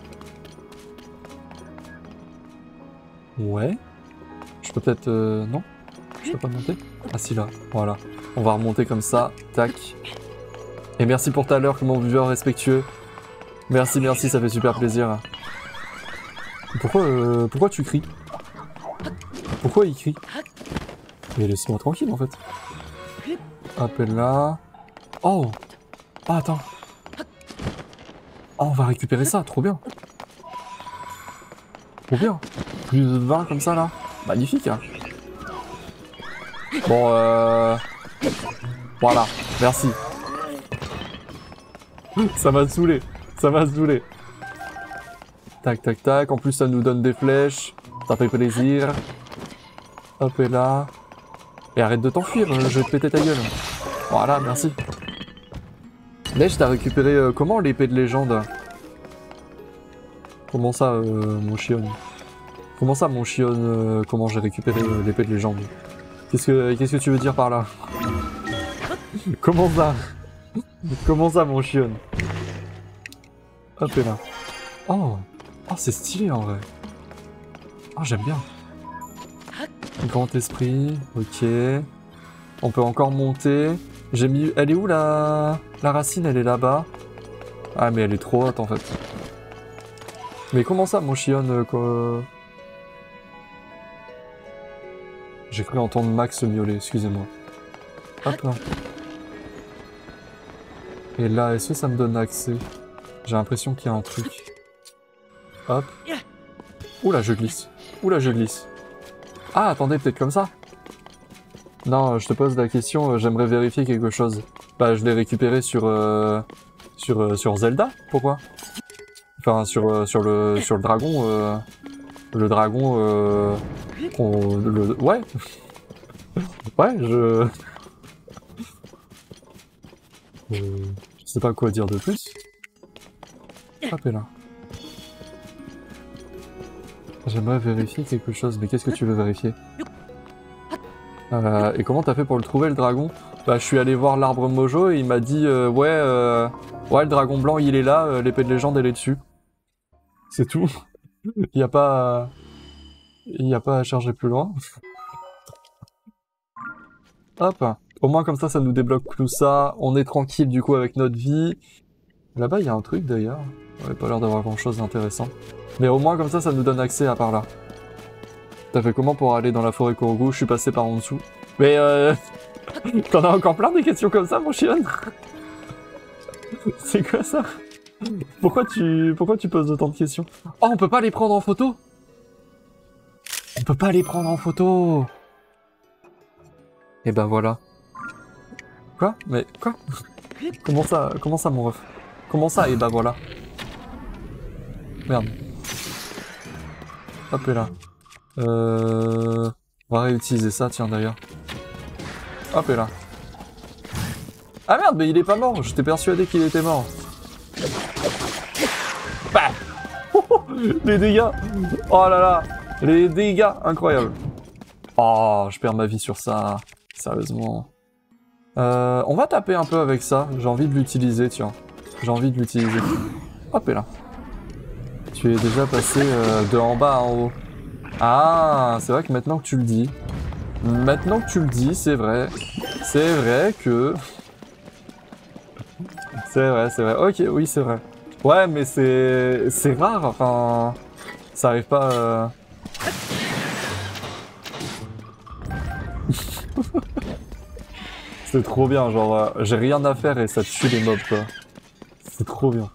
Ouais. Je peux peut-être... Euh... Non? Je peux pas monter? Ah si, là. Voilà. On va remonter comme ça. Tac. Et merci pour tout à l'heure, mon viewer respectueux. Merci, merci, ça fait super plaisir. Pourquoi, euh... Pourquoi tu cries? Pourquoi il crie? Mais laisse-moi tranquille, en fait. Hop, et là... Oh! Ah, attends. Oh, on va récupérer ça, trop bien. Trop bien. Plus de vingt comme ça, là. Magnifique, hein. Bon, euh... Voilà, merci. Ça m'a saoulé. Ça m'a saoulé. Tac, tac, tac. En plus, ça nous donne des flèches. Ça fait plaisir. Hop, et là... Et arrête de t'enfuir, je vais te péter ta gueule. Voilà, merci. Neige, t'as récupéré euh, comment l'épée de légende? Comment ça, euh, mon chion? Comment ça, mon chion, euh, comment j'ai récupéré euh, l'épée de légende? Qu'est-ce que qu'est-ce que tu veux dire par là? Comment ça? Comment ça, mon chion? Hop, et là. Oh, oh c'est stylé en vrai. Oh, j'aime bien. Grand esprit, ok. On peut encore monter. J'ai mis... Elle est où la... La racine? Elle est là-bas. Ah mais elle est trop haute en fait. Mais comment ça mon chion euh, quoi... J'ai cru entendre Max miauler, excusez-moi. Hop là. Et là, est-ce que ça me donne accès? J'ai l'impression qu'il y a un truc. Hop. Oula, je glisse. Oula, je glisse. Ah, attendez, peut-être comme ça? Non, je te pose la question, euh, j'aimerais vérifier quelque chose. Bah, je l'ai récupéré sur, euh, sur, euh, sur Zelda, pourquoi? Enfin, sur, euh, sur, le, sur le dragon, euh, le dragon, euh, on, le, ouais. Ouais, je... Euh, je sais pas quoi dire de plus. Hop, et là. J'aimerais vérifier quelque chose, mais qu'est-ce que tu veux vérifier? Euh, et comment t'as fait pour le trouver, le dragon? Bah, je suis allé voir l'arbre Mojo et il m'a dit euh, ouais, euh, ouais, le dragon blanc il est là, euh, l'épée de légende elle est dessus. C'est tout. Il y a pas, il y a pas à chercher plus loin. Hop. Au moins comme ça, ça nous débloque tout ça. On est tranquille du coup avec notre vie. Là-bas, il y a un truc d'ailleurs. On n'avait pas l'air d'avoir grand-chose d'intéressant. Mais au moins comme ça, ça nous donne accès à par là. T'as fait comment pour aller dans la forêt Korogu? Je suis passé par en dessous. Mais euh... T'en as encore plein des questions comme ça, mon chien? C'est quoi ça? Pourquoi tu... Pourquoi tu poses autant de questions? Oh, on peut pas les prendre en photo? On peut pas les prendre en photo! Et ben voilà. Quoi? Mais quoi? Comment ça? Comment ça, mon ref? Comment ça? Et ben voilà. Merde. Hop, et là. Euh... On va réutiliser ça, tiens, d'ailleurs. Hop, et là. Ah merde, mais il est pas mort. J'étais persuadé qu'il était mort. Bah les dégâts. Oh là là. Les dégâts, incroyable. Oh, je perds ma vie sur ça. Sérieusement. Euh, on va taper un peu avec ça. J'ai envie de l'utiliser, tiens. J'ai envie de l'utiliser. Hop, et là. Tu es déjà passé euh, de en bas en haut. Ah, c'est vrai que maintenant que tu le dis. Maintenant que tu le dis, c'est vrai. C'est vrai que... C'est vrai, c'est vrai. Ok, oui, c'est vrai. Ouais, mais c'est c'est rare, enfin... Ça arrive pas... Euh... C'est trop bien, genre, euh, j'ai rien à faire et ça tue les mobs, quoi. C'est trop bien.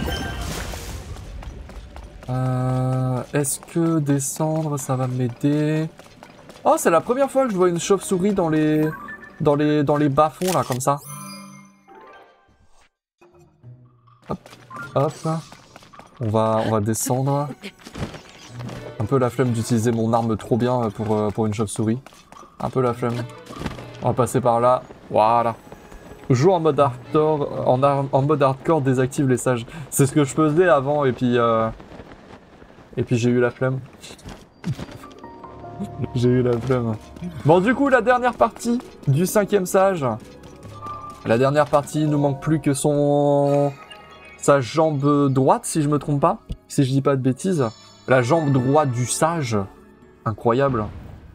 Euh, Est-ce que descendre, ça va m'aider? Oh, c'est la première fois que je vois une chauve-souris dans les... Dans les... Dans les bas-fonds, là, comme ça. Hop, hop. On va, on va descendre. Un peu la flemme d'utiliser mon arme trop bien pour, pour une chauve-souris. Un peu la flemme. On va passer par là. Voilà. Joue en mode hardcore, en, ar en mode hardcore, désactive les sages. C'est ce que je faisais avant et puis... Euh... Et puis j'ai eu la flemme. J'ai eu la flemme. Bon, du coup, la dernière partie du cinquième sage. La dernière partie, il nous manque plus que son... sa jambe droite, si je me trompe pas. Si je dis pas de bêtises. La jambe droite du sage. Incroyable.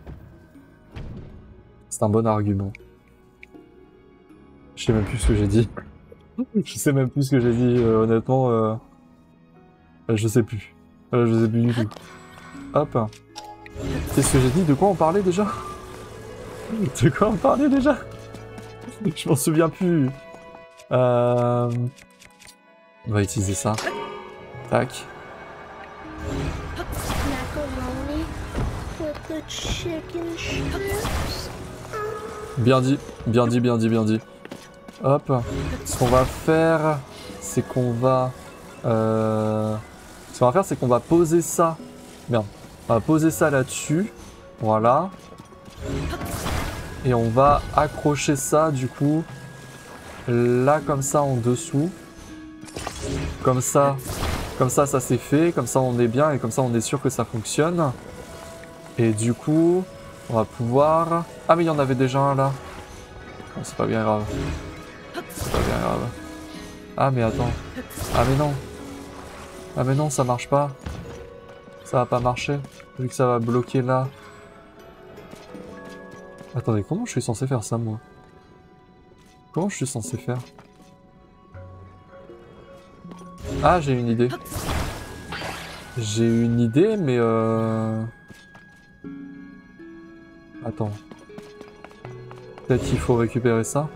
C'est un bon argument. Je sais même plus ce que j'ai dit. Je sais même plus ce que j'ai dit, euh, honnêtement. Euh... Je sais plus. Euh, je sais plus du tout. Hop. Qu'est-ce que j'ai dit? De quoi on parlait déjà? De quoi on parlait déjà? Je m'en souviens plus. Euh... On va utiliser ça. Tac. Bien dit, bien dit, bien dit, bien dit. Hop. Ce qu'on va faire, c'est qu'on va... Euh... Ce qu'on va faire, c'est qu'on va poser ça. Merde. On va poser ça là-dessus. Voilà. Et on va accrocher ça, du coup, là, comme ça, en dessous. Comme ça, comme ça, ça c'est fait. Comme ça, on est bien et comme ça, on est sûr que ça fonctionne. Et du coup, on va pouvoir... Ah, mais il y en avait déjà un, là. Bon, c'est pas bien grave. C'est pas bien grave. Ah, mais attends. Ah, mais non. Ah, mais non, ça marche pas. Ça va pas marcher. Vu que ça va bloquer là. Attendez, comment je suis censé faire ça, moi? Comment je suis censé faire? Ah, j'ai une idée. J'ai une idée, mais euh... Attends. Peut-être qu'il faut récupérer ça.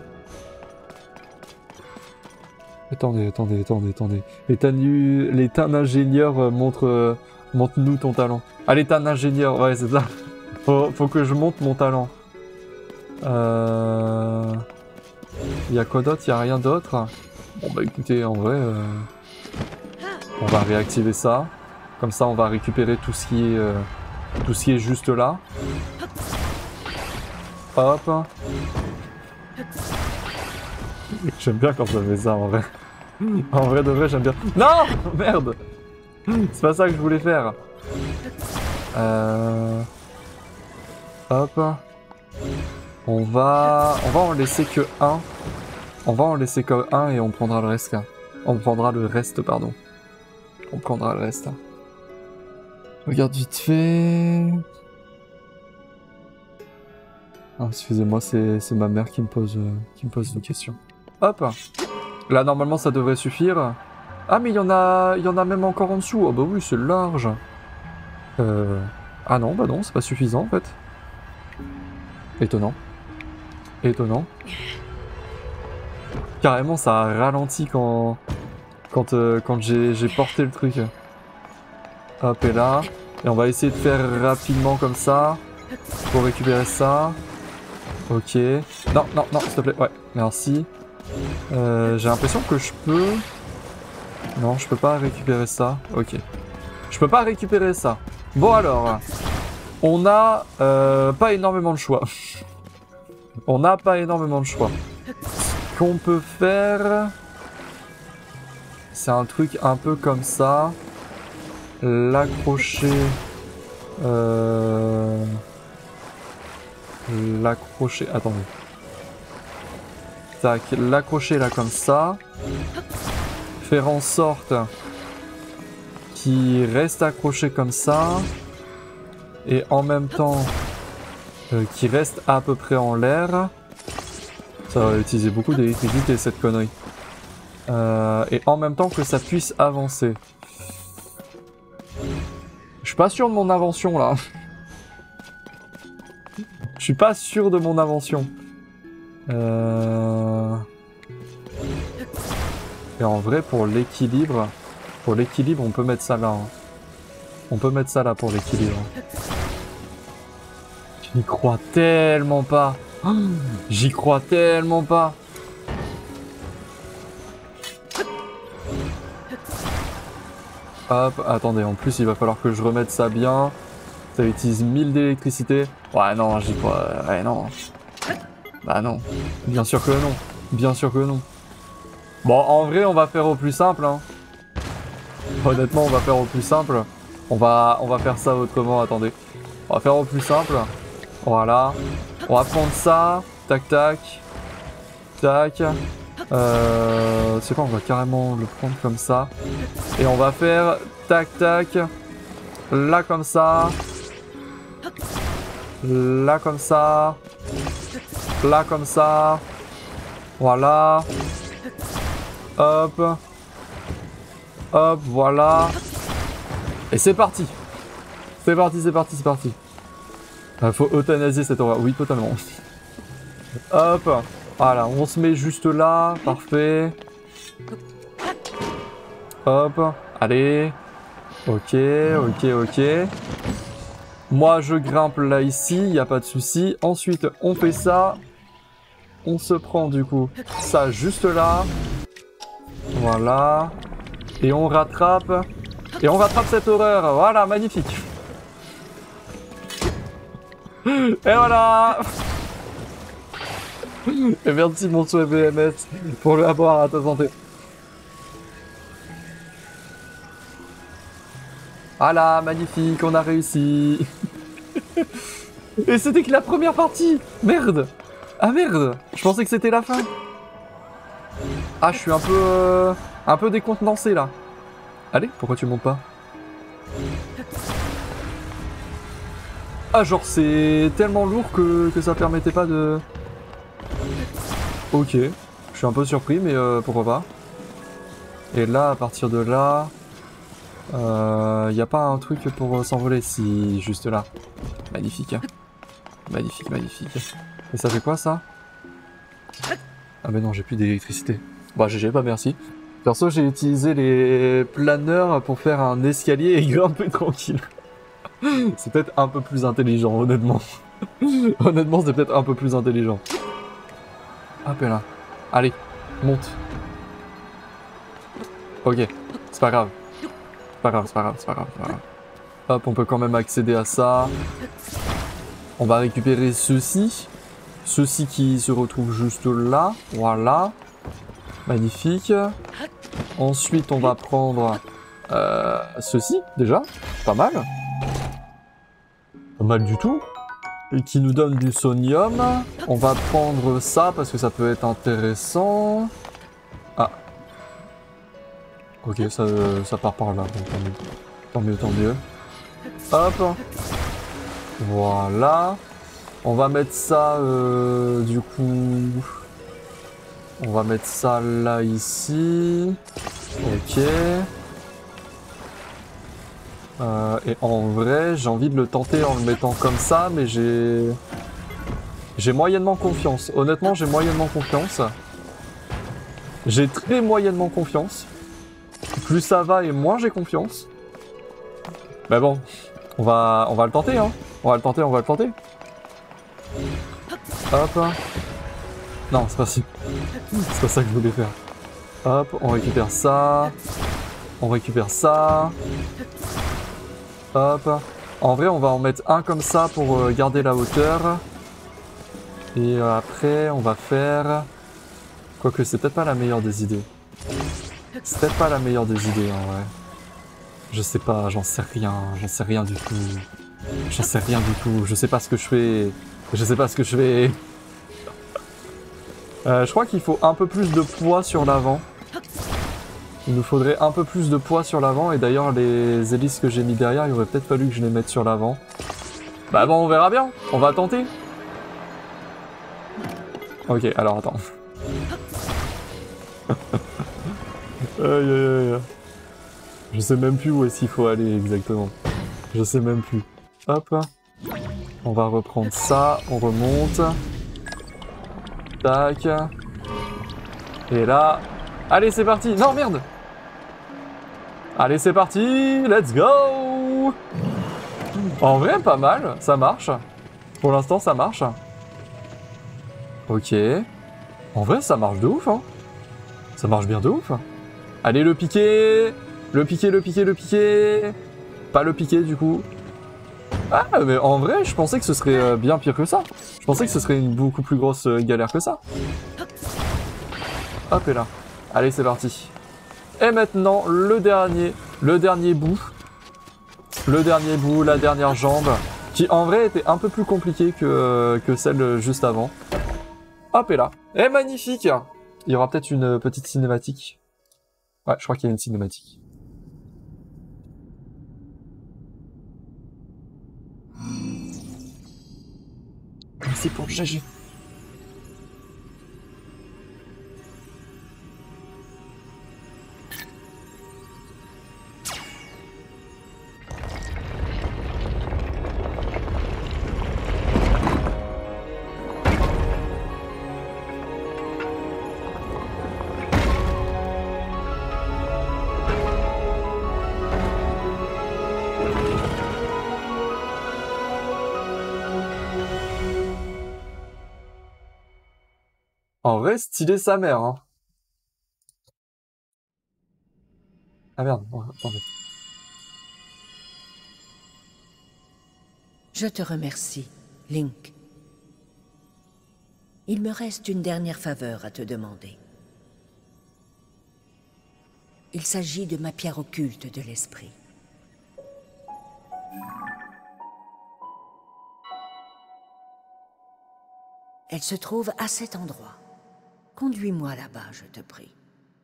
Attendez, attendez, attendez, attendez. L'état l'état ingénieur euh, montre... Euh, montre-nous ton talent. Ah, l'état ingénieur, ouais, c'est ça. Faut, faut que je monte mon talent. Euh... Il y a quoi d'autre? Il y a rien d'autre? Bon bah écoutez, en vrai... Euh... On va réactiver ça. Comme ça, on va récupérer tout ce qui est, euh, tout ce qui est juste là. Hop. J'aime bien quand ça fait ça, en vrai. En vrai de vrai, j'aime bien. Non! Merde! C'est pas ça que je voulais faire. Euh... Hop. On va... On va en laisser que un. On va en laisser que un et on prendra le reste. On prendra le reste, pardon. On prendra le reste. Regarde vite fait. Ah, excusez-moi, c'est ma mère qui me pose euh, qui me pose une question. Hop. Là, normalement, ça devrait suffire. Ah, mais il y en a, il y en a même encore en dessous. Oh bah oui, c'est large. Euh... Ah non, bah non, c'est pas suffisant en fait. Étonnant. Étonnant. Carrément, ça a ralenti quand quand euh, quand j'ai j'ai porté le truc. Hop, et là. Et on va essayer de faire rapidement comme ça. Pour récupérer ça. Ok. Non, non, non, s'il te plaît. Ouais, merci. Euh, j'ai l'impression que je peux... Non, je peux pas récupérer ça. Ok. Je peux pas récupérer ça. Bon alors. On a euh, pas énormément de choix. On n'a pas énormément de choix. Ce qu'on peut faire... C'est un truc un peu comme ça. L'accrocher... Euh... L'accrocher... Attendez. Tac, l'accrocher là comme ça. Faire en sorte qu'il reste accroché comme ça. Et en même temps, euh, qu'il reste à peu près en l'air. Ça va utiliser beaucoup d'électricité cette connerie. Euh, et en même temps que ça puisse avancer. Je suis pas sûr de mon invention là. Je suis pas sûr de mon invention. Euh... Et en vrai, pour l'équilibre, pour l'équilibre, on peut mettre ça là. Hein. On peut mettre ça là pour l'équilibre. Je n'y crois tellement pas. Oh, j'y crois tellement pas. Hop, attendez, en plus il va falloir que je remette ça bien. Ça utilise mille d'électricité. Ouais, non, j'y crois. Ouais, non. Bah non. Bien sûr que non. Bien sûr que non. Bon, en vrai, on va faire au plus simple. Hein. Honnêtement, on va faire au plus simple. On va, on va faire ça autrement, attendez. On va faire au plus simple. Voilà. On va prendre ça. Tac, tac. Tac. Euh... C'est quoi, on va carrément le prendre comme ça. Et on va faire tac, tac. Là, comme ça. Là, comme ça. Là, comme ça. Voilà. Hop. Hop, voilà. Et c'est parti. C'est parti, c'est parti, c'est parti. Il faut euthanasier cette horreur. Oui, totalement. Hop. Voilà, on se met juste là. Parfait. Hop. Allez. Ok, ok, ok. Moi, je grimpe là, ici. Il n'y a pas de souci. Ensuite, on fait ça. On se prend, du coup, ça juste là. Voilà. Et on rattrape. Et on rattrape cette horreur. Voilà, magnifique. Et voilà. Et merci mon souhait B M S pour le avoir à ta santé. Voilà, magnifique, on a réussi. Et c'était que la première partie. Merde. Ah merde. Je pensais que c'était la fin. Ah, je suis un peu... Euh, un peu décontenancé là. Allez, pourquoi tu montes pas? Ah, genre c'est tellement lourd que, que ça permettait pas de... Ok, je suis un peu surpris, mais euh, pourquoi pas. Et là, à partir de là... Il euh, n'y a pas un truc pour euh, s'envoler, si juste là. Magnifique. Magnifique, magnifique. Et ça fait quoi ça? Ah mais non, j'ai plus d'électricité. Bah G G, pas merci. Perso, j'ai utilisé les planeurs pour faire un escalier et grimper tranquille. C'est peut-être un peu plus intelligent, honnêtement. Honnêtement, c'est peut-être un peu plus intelligent. Hop là. Allez, monte. Ok, c'est pas grave. C'est pas grave, c'est pas grave, c'est pas grave, c'est pas grave. Hop, on peut quand même accéder à ça. On va récupérer ceci. Ceci qui se retrouve juste là. Voilà. Magnifique. Ensuite, on va prendre euh, ceci, déjà. Pas mal. Pas mal du tout. Et qui nous donne du sonium. On va prendre ça parce que ça peut être intéressant. Ah. Ok, ça, ça part par là. Donc, tant mieux, tant mieux. Hop. Voilà. On va mettre ça, euh, du coup... On va mettre ça là, ici. Ok. Euh, et en vrai, j'ai envie de le tenter en le mettant comme ça, mais j'ai... J'ai moyennement confiance. Honnêtement, j'ai moyennement confiance. J'ai très moyennement confiance. Plus ça va et moins j'ai confiance. Mais bon, on va, on va le tenter, hein. On va le tenter, on va le tenter. Hop. Non, c'est pas ça. C'est pas ça que je voulais faire. Hop, on récupère ça. On récupère ça. Hop. En vrai, on va en mettre un comme ça pour garder la hauteur. Et après, on va faire... Quoique, c'est peut-être pas la meilleure des idées. C'est peut-être pas la meilleure des idées, en vrai. Je sais pas, j'en sais rien. J'en sais rien du tout. J'en sais rien du tout. Je sais pas ce que je fais. Je sais pas ce que je fais. Euh, je crois qu'il faut un peu plus de poids sur l'avant. Il nous faudrait un peu plus de poids sur l'avant. Et d'ailleurs, les hélices que j'ai mis derrière, il aurait peut-être fallu que je les mette sur l'avant. Bah bon, on verra bien. On va tenter. Ok, alors attends. Aïe aïe aïe. Je sais même plus où est-ce qu'il faut aller exactement. Je sais même plus. Hop. On va reprendre ça. On remonte. Tac. Et là... Allez, c'est parti. Non, merde. Allez, c'est parti. Let's go. En vrai, pas mal. Ça marche. Pour l'instant, ça marche. Ok. En vrai, ça marche de ouf, hein. Ça marche bien de ouf. Allez, le piqué. Le piqué, le piqué, le piqué. Pas le piqué, du coup. Ah, mais en vrai, je pensais que ce serait euh, bien pire que ça. Je pensais que ce serait une beaucoup plus grosse euh, galère que ça. Hop, et là. Allez, c'est parti. Et maintenant, le dernier, le dernier bout. Le dernier bout, la dernière jambe. Qui, en vrai, était un peu plus compliquée que, euh, que celle juste avant. Hop, et là. Et magnifique. Il y aura peut-être une petite cinématique. Ouais, je crois qu'il y a une cinématique. C'est pour G G. En vrai, stylé sa mère, hein. Ah merde, oh, attendez. Je te remercie, Link. Il me reste une dernière faveur à te demander. Il s'agit de ma pierre occulte de l'esprit. Elle se trouve à cet endroit. Conduis-moi là-bas, je te prie.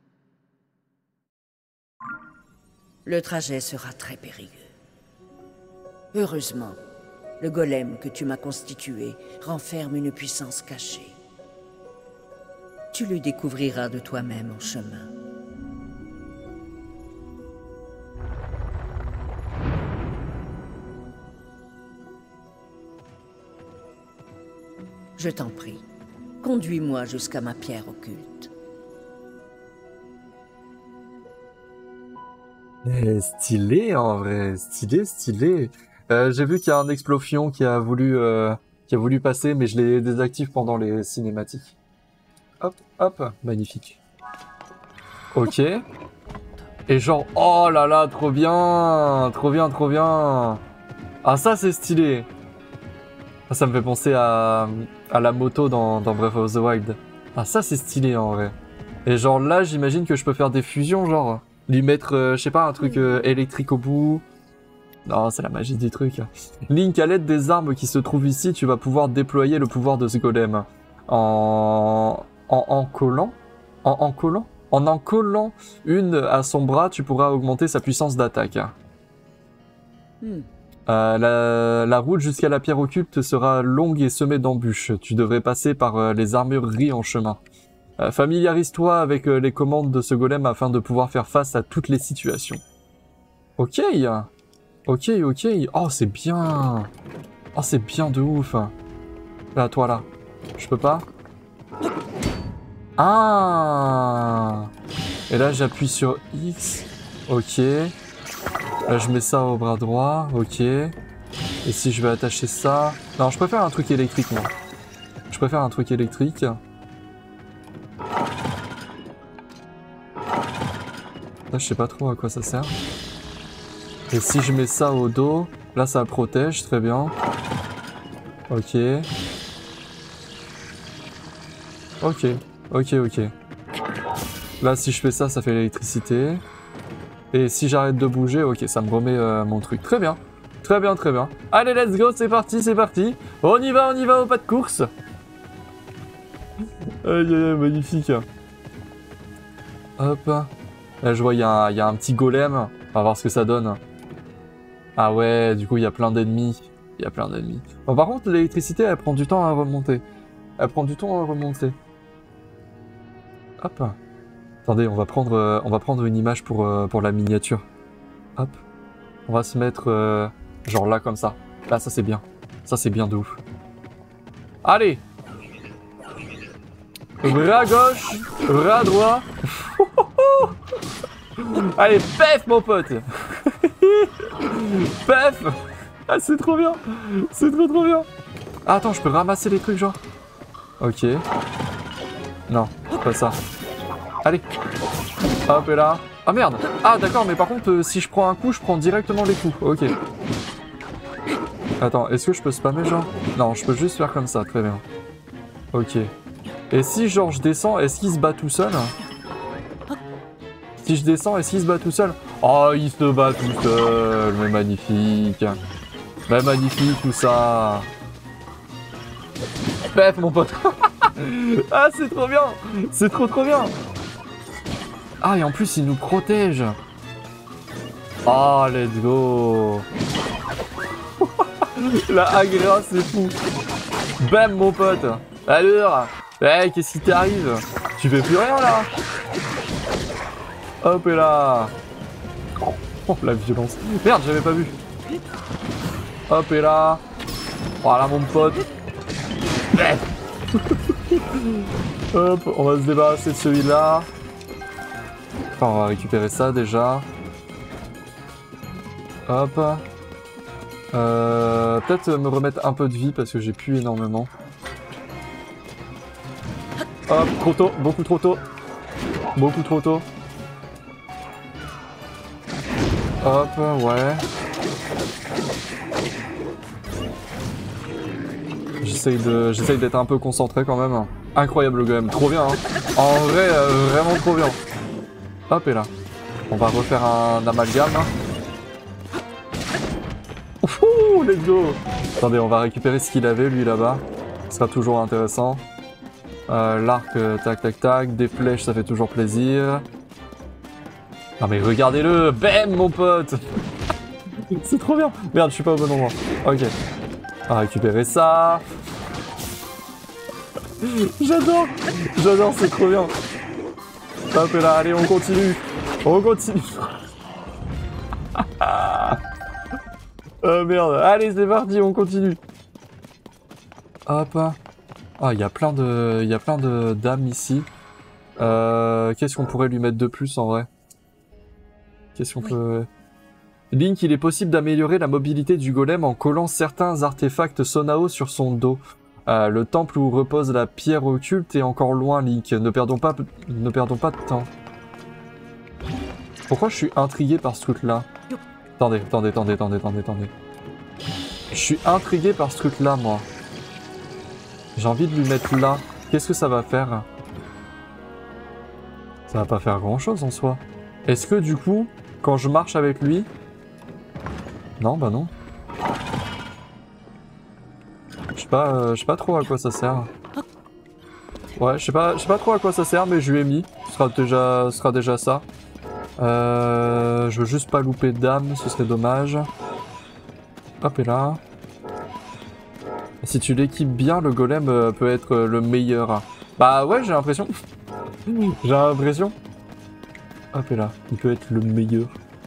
Le trajet sera très périlleux. Heureusement, le golem que tu m'as constitué renferme une puissance cachée. Tu le découvriras de toi-même en chemin. Je t'en prie, conduis-moi jusqu'à ma pierre occulte. Eh, stylé en vrai, stylé, stylé. Euh, j'ai vu qu'il y a un explosion qui a voulu, euh, qui a voulu passer, mais je l'ai désactive pendant les cinématiques. Hop, hop, magnifique. Ok. Et genre, oh là là, trop bien, trop bien, trop bien. Ah ça c'est stylé. Ça me fait penser à, à la moto dans, dans Breath of the Wild. Ah ça c'est stylé en vrai. Et genre là j'imagine que je peux faire des fusions genre. Lui mettre, euh, je sais pas, un truc euh, électrique au bout. Non, c'est la magie des trucs. Link, à l'aide des armes qui se trouvent ici, tu vas pouvoir déployer le pouvoir de ce golem. En... En, en collant En en collant En en collant une à son bras, tu pourras augmenter sa puissance d'attaque. Hmm. Euh, la, la route jusqu'à la pierre occulte sera longue et semée d'embûches. Tu devrais passer par euh, les armureries en chemin. Euh, familiarise-toi avec euh, les commandes de ce golem afin de pouvoir faire face à toutes les situations. Ok. Ok, ok. Oh, c'est bien. Oh, c'est bien de ouf. Là, toi, là. Je peux pas. Ah. Et là, j'appuie sur X. Ok. Là, je mets ça au bras droit. Ok. Et si je vais attacher ça... Non, je préfère un truc électrique, moi. Je préfère un truc électrique. Là, je sais pas trop à quoi ça sert. Et si je mets ça au dos, là, ça protège, très bien. Ok. Ok, ok, ok. Là, si je fais ça, ça fait l'électricité. Et si j'arrête de bouger, ok, ça me remet euh, mon truc. Très bien, très bien, très bien. Allez, let's go, c'est parti, c'est parti. On y va, on y va au pas de course. Aïe, aïe, aïe, magnifique. Hop. Là, je vois, il y, y a un petit golem. On va voir ce que ça donne. Ah ouais, du coup, il y a plein d'ennemis. Il y a plein d'ennemis. Bon, par contre, l'électricité, elle prend du temps à remonter. Elle prend du temps à remonter. Hop. Attendez, on va prendre, euh, on va prendre une image pour, euh, pour la miniature. Hop. On va se mettre euh, genre là comme ça. Là, ça c'est bien. Ça c'est bien de ouf. Allez. Bras gauche, bras droit. Allez, pef mon pote. Pef. Ah, c'est trop bien. C'est trop trop bien. Ah, attends, je peux ramasser les trucs genre. Ok. Non, c'est pas ça. Allez. Hop et là. Ah merde. Ah d'accord, mais par contre, euh, si je prends un coup, je prends directement les coups. Ok. Attends, est-ce que je peux spammer genre? Non, je peux juste faire comme ça, très bien. Ok. Et si genre je descends, est-ce qu'il se bat tout seul? Si je descends, est-ce qu'il se bat tout seul? Oh, il se bat tout seul, mais magnifique. Mais magnifique tout ça. Pef mon pote. Ah c'est trop bien. C'est trop trop bien. Ah et en plus il nous protège. Oh let's go. La agra c'est fou. Bam mon pote. Alors, hey, qu'est-ce qui t'arrive? Tu fais plus rien là? Hop et là. Oh la violence. Merde, j'avais pas vu. Hop et là. Voilà mon pote. Hop, on va se débarrasser de celui-là. Enfin, on va récupérer ça déjà. Hop. Euh, Peut-être me remettre un peu de vie parce que j'ai plus énormément. Hop, trop tôt, beaucoup trop tôt. Beaucoup trop tôt. Hop, ouais. J'essaye de, j'essaye d'être un peu concentré quand même. Incroyable le golem, trop bien. Hein. En vrai, euh, vraiment trop bien. Hop et là. On va refaire un amalgame. Ouh, let's go. Attendez, on va récupérer ce qu'il avait lui là-bas. Ce sera toujours intéressant. Euh, L'arc, euh, tac tac tac. Des flèches, ça fait toujours plaisir. Non mais regardez-le. Bam mon pote. C'est trop bien. Merde, je suis pas au bon endroit. Ok. On va récupérer ça. J'adore. J'adore, c'est trop bien. Hop et là, allez, on continue. On continue. Oh merde. Allez, c'est parti, on continue. Hop. Ah, il y a plein de, il y a plein de dames ici. Euh, Qu'est-ce qu'on pourrait lui mettre de plus en vrai? Qu'est-ce qu'on oui. peut... Link, il est possible d'améliorer la mobilité du golem en collant certains artefacts Sonao sur son dos. Euh, le temple où repose la pierre occulte est encore loin, Link. Ne perdons pas, ne perdons pas de temps. Pourquoi je suis intrigué par ce truc-là? Attendez, attendez, attendez, attendez, attendez, attendez. Je suis intrigué par ce truc-là, moi. J'ai envie de lui mettre là. Qu'est-ce que ça va faire? Ça va pas faire grand-chose en soi. Est-ce que du coup, quand je marche avec lui... Non, bah non. Je sais pas, euh, je sais pas trop à quoi ça sert. Ouais, je sais pas, je sais pas trop à quoi ça sert, mais je lui ai mis. Ce sera déjà, ce sera déjà ça. Euh, je veux juste pas louper de dame, ce serait dommage. Hop et là. Si tu l'équipes bien, le golem euh, peut être euh, le meilleur. Bah ouais, j'ai l'impression. J'ai l'impression. Hop et là, il peut être le meilleur.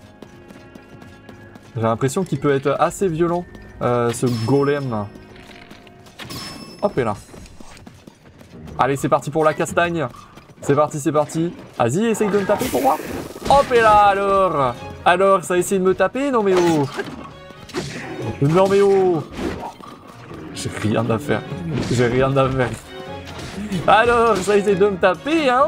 J'ai l'impression qu'il peut être assez violent, euh, ce golem. Hop et là. Allez, c'est parti pour la castagne. C'est parti, c'est parti. Vas-y, essaye de me taper pour moi. Hop et là, alors. Alors, ça essaie de me taper? Non mais oh. Non mais oh. J'ai rien à faire. J'ai rien à faire. Alors, ça essaie de me taper, hein.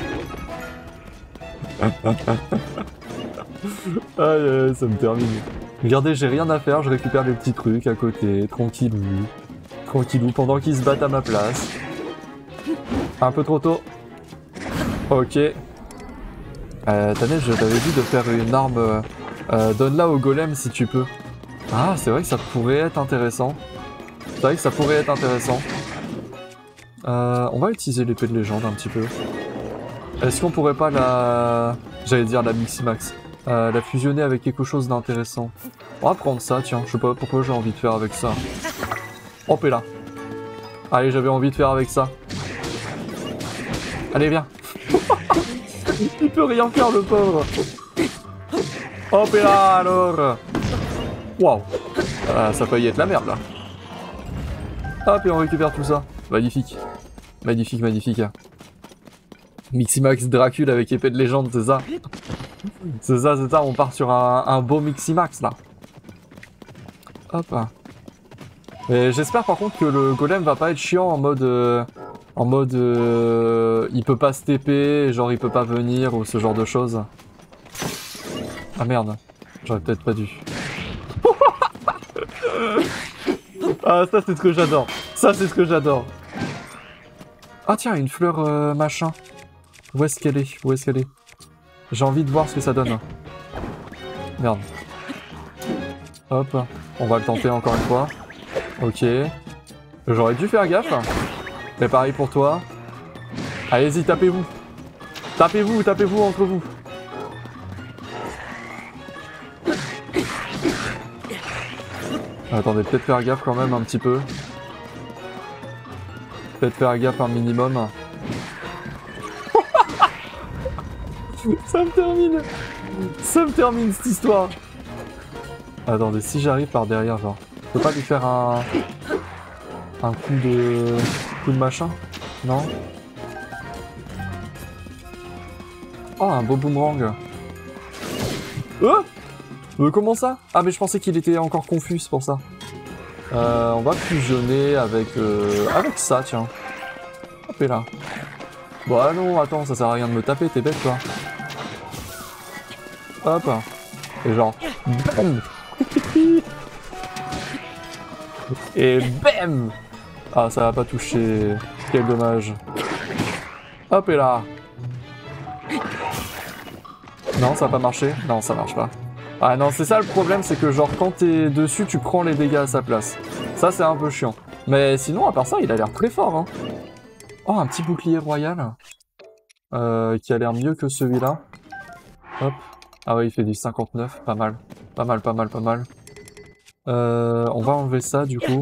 Aïe, ça me termine. Regardez, j'ai rien à faire, je récupère les petits trucs à côté, tranquillou. Tranquillou, pendant qu'ils se battent à ma place. Un peu trop tôt. Ok. Euh, Tanel, je t'avais dit de faire une arme... Euh, donne-la au golem si tu peux. Ah, c'est vrai que ça pourrait être intéressant. C'est vrai que ça pourrait être intéressant. Euh, on va utiliser l'épée de légende un petit peu. Est-ce qu'on pourrait pas la... J'allais dire la Miximax. Euh, la fusionner avec quelque chose d'intéressant. On va prendre ça, tiens. Je sais pas pourquoi j'ai envie de faire avec ça. Hop et là. Allez, j'avais envie de faire avec ça. Allez, viens. Il peut rien faire le pauvre. Hop et là alors. Waouh. Ah, ça peut y être la merde là. Hop et on récupère tout ça. Magnifique. Magnifique, magnifique. Miximax Dracul avec épée de légende, c'est ça. C'est ça, c'est ça, on part sur un, un beau Miximax là. Hop. Mais j'espère par contre que le golem va pas être chiant en mode... Euh, en mode... Euh, il peut pas se T P, genre il peut pas venir ou ce genre de choses. Ah merde, j'aurais peut-être pas dû. Ah ça c'est ce que j'adore. Ça c'est ce que j'adore. Ah tiens, une fleur euh, machin. Où est-ce qu'elle est? Où est-ce qu'elle est? J'ai envie de voir ce que ça donne. Merde. Hop, on va le tenter encore une fois. Ok. J'aurais dû faire gaffe. Mais pareil pour toi. Allez-y, tapez-vous. Tapez-vous, tapez-vous entre vous. Attendez, peut-être faire gaffe quand même un petit peu. Peut-être faire gaffe un minimum. Ça me termine. Ça me termine cette histoire. Attendez, si j'arrive par derrière, genre, je peux pas lui faire un... Un coup de... coup de machin? Non? Oh, un beau boomerang. Oh euh, comment ça? Ah, mais je pensais qu'il était encore confus, c'est pour ça. Euh, on va fusionner avec... Euh, avec ça, tiens. Hop et là. Bon, ah non, attends, ça sert à rien de me taper, t'es bête, toi. Hop. Et genre... Bam. Et bam. Ah, ça va pas toucher. Quel dommage. Hop et là. Non, ça va pas marché. Non, ça marche pas. Ah non, c'est ça le problème, c'est que genre quand t'es dessus, tu prends les dégâts à sa place. Ça, c'est un peu chiant. Mais sinon, à part ça, il a l'air très fort. Hein. Oh, un petit bouclier royal. Euh, qui a l'air mieux que celui-là. Hop. Ah ouais, il fait du cinquante-neuf. Pas mal. Pas mal, pas mal, pas mal. Euh, on va enlever ça, du coup.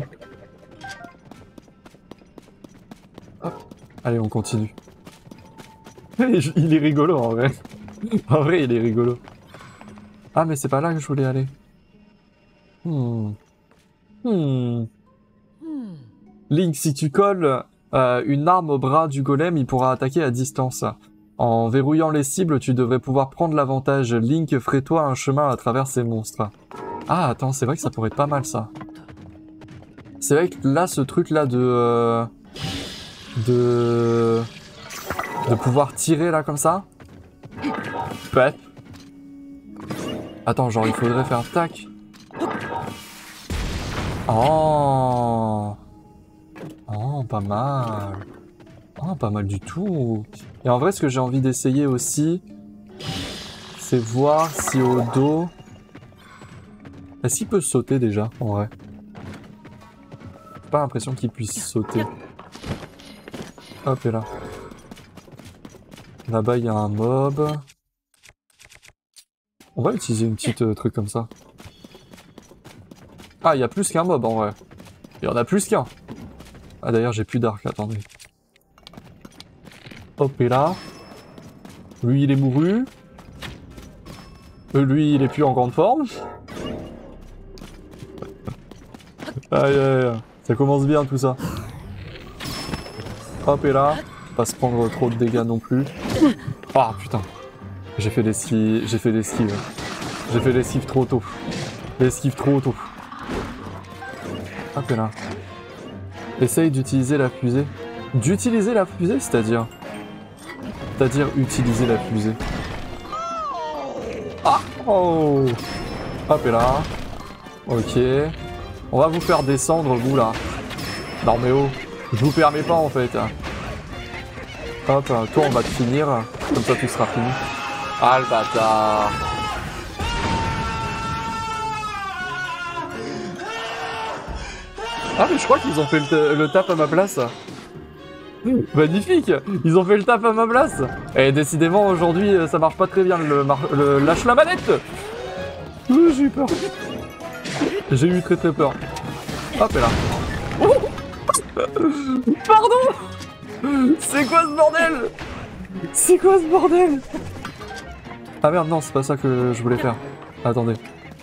Hop. Allez, on continue. Il est rigolo, en vrai. En vrai, il est rigolo. Ah, mais c'est pas là que je voulais aller. Hmm. Hmm. Link, si tu colles euh, une arme au bras du golem, il pourra attaquer à distance. En verrouillant les cibles, tu devrais pouvoir prendre l'avantage. Link, ferai-toi un chemin à travers ces monstres. Ah, attends, c'est vrai que ça pourrait être pas mal, ça. C'est vrai que là, ce truc-là de... Euh, de... De pouvoir tirer, là, comme ça. Ouais. Attends, genre, il faudrait faire tac. Oh. Oh, pas mal. Oh, pas mal du tout. Et en vrai, ce que j'ai envie d'essayer aussi, c'est voir si au dos... Est-ce qu'il peut sauter déjà, en vrai? J'ai pas l'impression qu'il puisse sauter. Hop, et là. Là-bas, il y a un mob. On va utiliser une petite euh, truc comme ça. Ah, il y a plus qu'un mob, en vrai. Il y en a plus qu'un. Ah, d'ailleurs, j'ai plus d'arc, attendez. Hop, et là. Lui, il est mouru. Euh, lui, il est plus en grande forme. Aïe, aïe, aïe. Ça commence bien, tout ça. Hop, et là. Pas se prendre trop de dégâts non plus. Ah, putain. J'ai fait l'esquive. J'ai fait l'esquive. J'ai fait l'esquive trop tôt. L'esquive trop tôt. Hop, et là. Essaye d'utiliser la fusée. D'utiliser la fusée, c'est-à-dire... C'est-à-dire utiliser la fusée. Ah oh. Hop et là. Ok. On va vous faire descendre, vous, là. Non, mais oh. Je vous permets pas, en fait. Hop, toi, on va te finir. Comme ça, tu seras fini. Ah, le bâtard. Ah, mais je crois qu'ils ont fait le, le tap à ma place. Magnifique. Ils ont fait le tap à ma place. Et décidément, aujourd'hui, ça marche pas très bien, le, le lâche la manette. Ouh, j'ai eu peur. J'ai eu très très peur. Hop, et là. Oh. Pardon. C'est quoi ce bordel? C'est quoi ce bordel? Ah merde, non, c'est pas ça que je voulais faire. Attendez.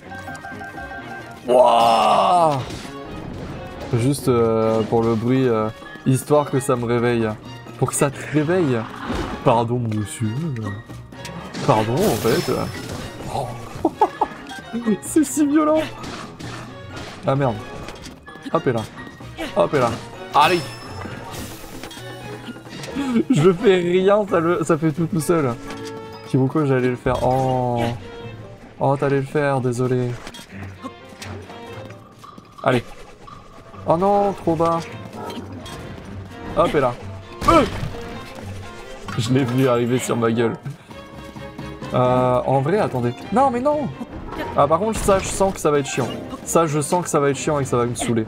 Wouah! Juste euh, pour le bruit, euh, histoire que ça me réveille. Pour que ça te réveille. Pardon, monsieur. Pardon, en fait. Oh. C'est si violent. Ah merde. Hop et là. Hop et là. Allez. Je fais rien, ça, le, ça fait tout tout seul. Kibuko, j'allais le faire. Oh. Oh, t'allais le faire, désolé. Allez. Oh non, trop bas. Hop et là. Euh Je l'ai vu arriver sur ma gueule. Euh, en vrai, attendez. Non, mais non. Ah, par contre, ça, je sens que ça va être chiant. Ça, je sens que ça va être chiant et que ça va me saouler.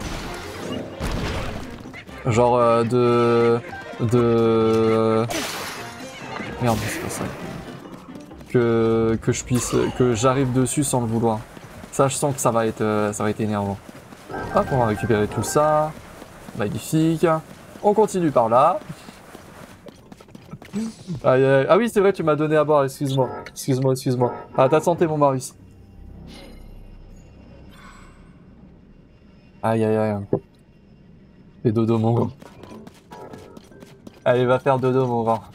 Genre euh, de... De... Merde, c'est pas ça. Que, que je puisse... Que j'arrive dessus sans le vouloir. Ça, je sens que ça va être, euh, ça va être énervant. Hop, on va récupérer tout ça. Magnifique. On continue par là. Aïe, aïe. Ah oui, c'est vrai, tu m'as donné à boire, excuse-moi. Excuse-moi, excuse-moi. Ah, ta santé, mon Marius. Aïe, aïe, aïe. Fais dodo, mon gars. Allez, va faire dodo, mon gars.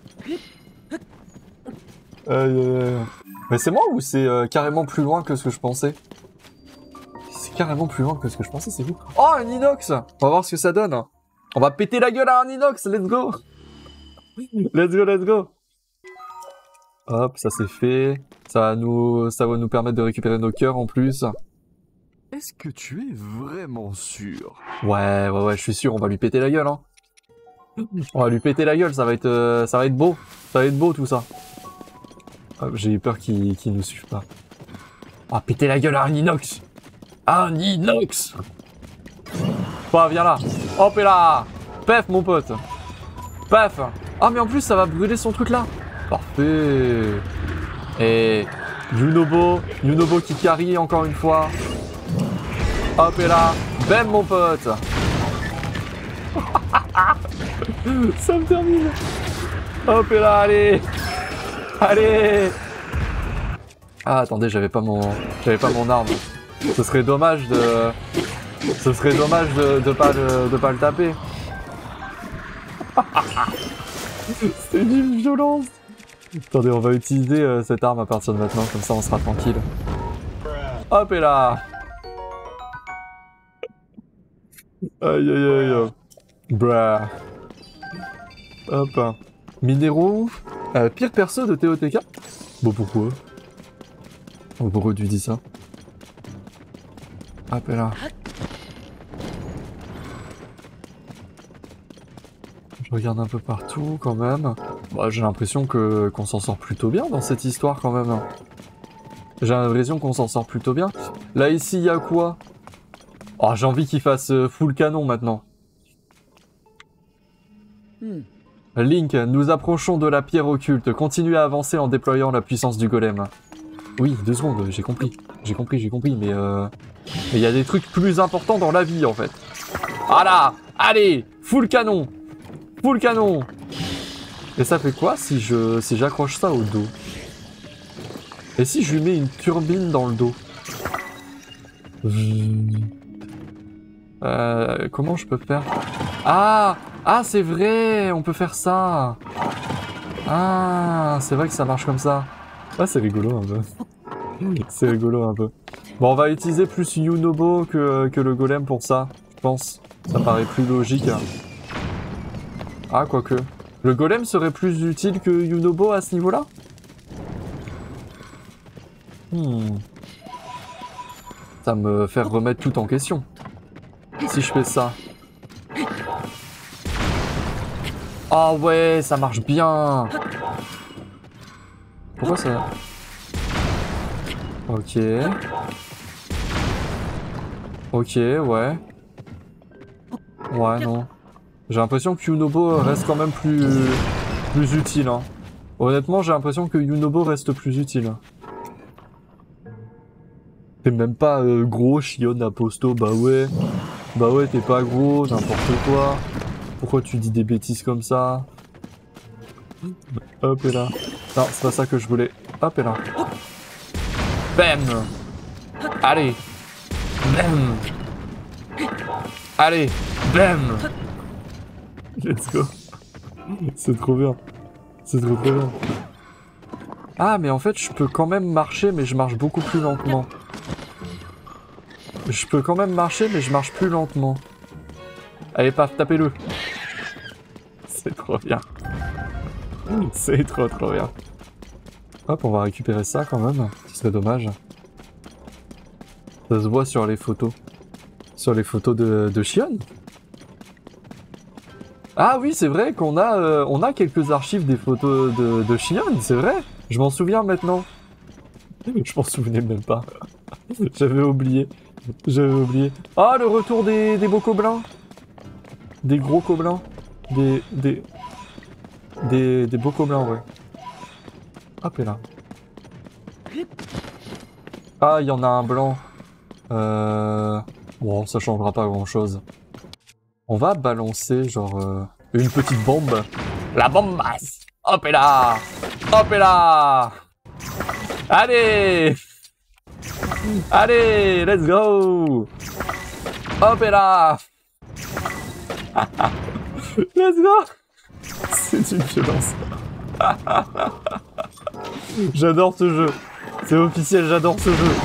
Aïe, aïe, aïe. Mais c'est moi ou c'est euh, carrément plus loin que ce que je pensais? C'est carrément plus loin que ce que je pensais, c'est vous. Oh, un inox! On va voir ce que ça donne. On va péter la gueule à un inox, let's go! Let's go, let's go! Hop, ça c'est fait. Ça va nous, ça va nous permettre de récupérer nos cœurs en plus. Est-ce que tu es vraiment sûr? Ouais, ouais, ouais, je suis sûr, on va lui péter la gueule, hein. On va lui péter la gueule, ça va être, euh, ça va être beau. Ça va être beau tout ça. Hop, j'ai eu peur qu'il qu'il nous suive pas. Ah, péter la gueule à un inox! Un inox! Bah, viens là. Hop et là! Pef, mon pote. Paf! Ah, mais en plus, ça va brûler son truc là. Parfait. Et Yunobo, Yunobo qui carry encore une fois. Hop et là. Bam, mon pote. Ça me termine. Hop et là, allez. Allez. Ah, attendez, j'avais pas mon, j'avais pas mon arme. Ce serait dommage de, ce serait dommage de, de pas le, de pas le taper. C'est d'une violence. Attendez, on va utiliser euh, cette arme à partir de maintenant, comme ça on sera tranquille. Hop et là. Aïe aïe aïe. Brah. Hop. Minéraux. Euh, pire perso de T O T K. Bon, pourquoi? Bon, pourquoi tu dis ça? Hop et là. Je regarde un peu partout quand même. Bah, j'ai l'impression que qu'on s'en sort plutôt bien dans cette histoire quand même. J'ai l'impression qu'on s'en sort plutôt bien. Là ici il y a quoi? Oh, j'ai envie qu'il fasse full canon maintenant. Hmm. Link, nous approchons de la pierre occulte. Continuez à avancer en déployant la puissance du golem. Oui, deux secondes, j'ai compris. J'ai compris, j'ai compris, mais euh... mais il y a des trucs plus importants dans la vie en fait. Voilà. Allez, full canon. Full canon. Et ça fait quoi si je si j'accroche ça au dos? Et si je lui mets une turbine dans le dos? euh, Comment je peux faire? Ah Ah, c'est vrai, on peut faire ça. Ah, c'est vrai que ça marche comme ça. Ah, c'est rigolo un peu. C'est rigolo un peu. Bon, on va utiliser plus Yunobo que, que le golem pour ça, je pense. Ça paraît plus logique. Ah, quoique. Le golem serait plus utile que Yunobo à ce niveau-là? Hmm. Ça me fait remettre tout en question. Si je fais ça. Ah ouais, ça marche bien. Pourquoi ça... Ok. Ok, ouais. Ouais, non. J'ai l'impression que Yunobo reste quand même plus, plus utile. Hein. Honnêtement, j'ai l'impression que Yunobo reste plus utile. T'es même pas euh, gros, Shion Aposto, bah ouais. Bah ouais, t'es pas gros, n'importe quoi. Pourquoi tu dis des bêtises comme ça? Hop et là. Non, c'est pas ça que je voulais. Hop et là. Bam. Allez. Bam. Allez. Bam. Let's go. C'est trop bien. C'est trop trop bien. Ah mais en fait je peux quand même marcher mais je marche beaucoup plus lentement. Je peux quand même marcher mais je marche plus lentement. Allez paf, tapez-le. C'est trop bien. C'est trop trop bien. Hop, on va récupérer ça quand même. Ce serait dommage. Ça se voit sur les photos. Sur les photos de, de Shion. Ah oui, c'est vrai qu'on a, euh, on a quelques archives des photos de, de Shion, c'est vrai. Je m'en souviens maintenant. Je m'en souvenais même pas. J'avais oublié. J'avais oublié. Ah, le retour des, des beaux gobelins. Des gros gobelins. Des... Des... Des, des beaux gobelins, ouais. Hop, et là. Ah, il y en a un blanc. Euh... Bon, ça changera pas grand-chose. On va balancer, genre, euh, une petite bombe. La bombasse. Hop, et là. Hop, et là. Allez. Allez, let's go. Hop, et là. Let's go. C'est une violence. J'adore ce jeu. C'est officiel, j'adore ce jeu.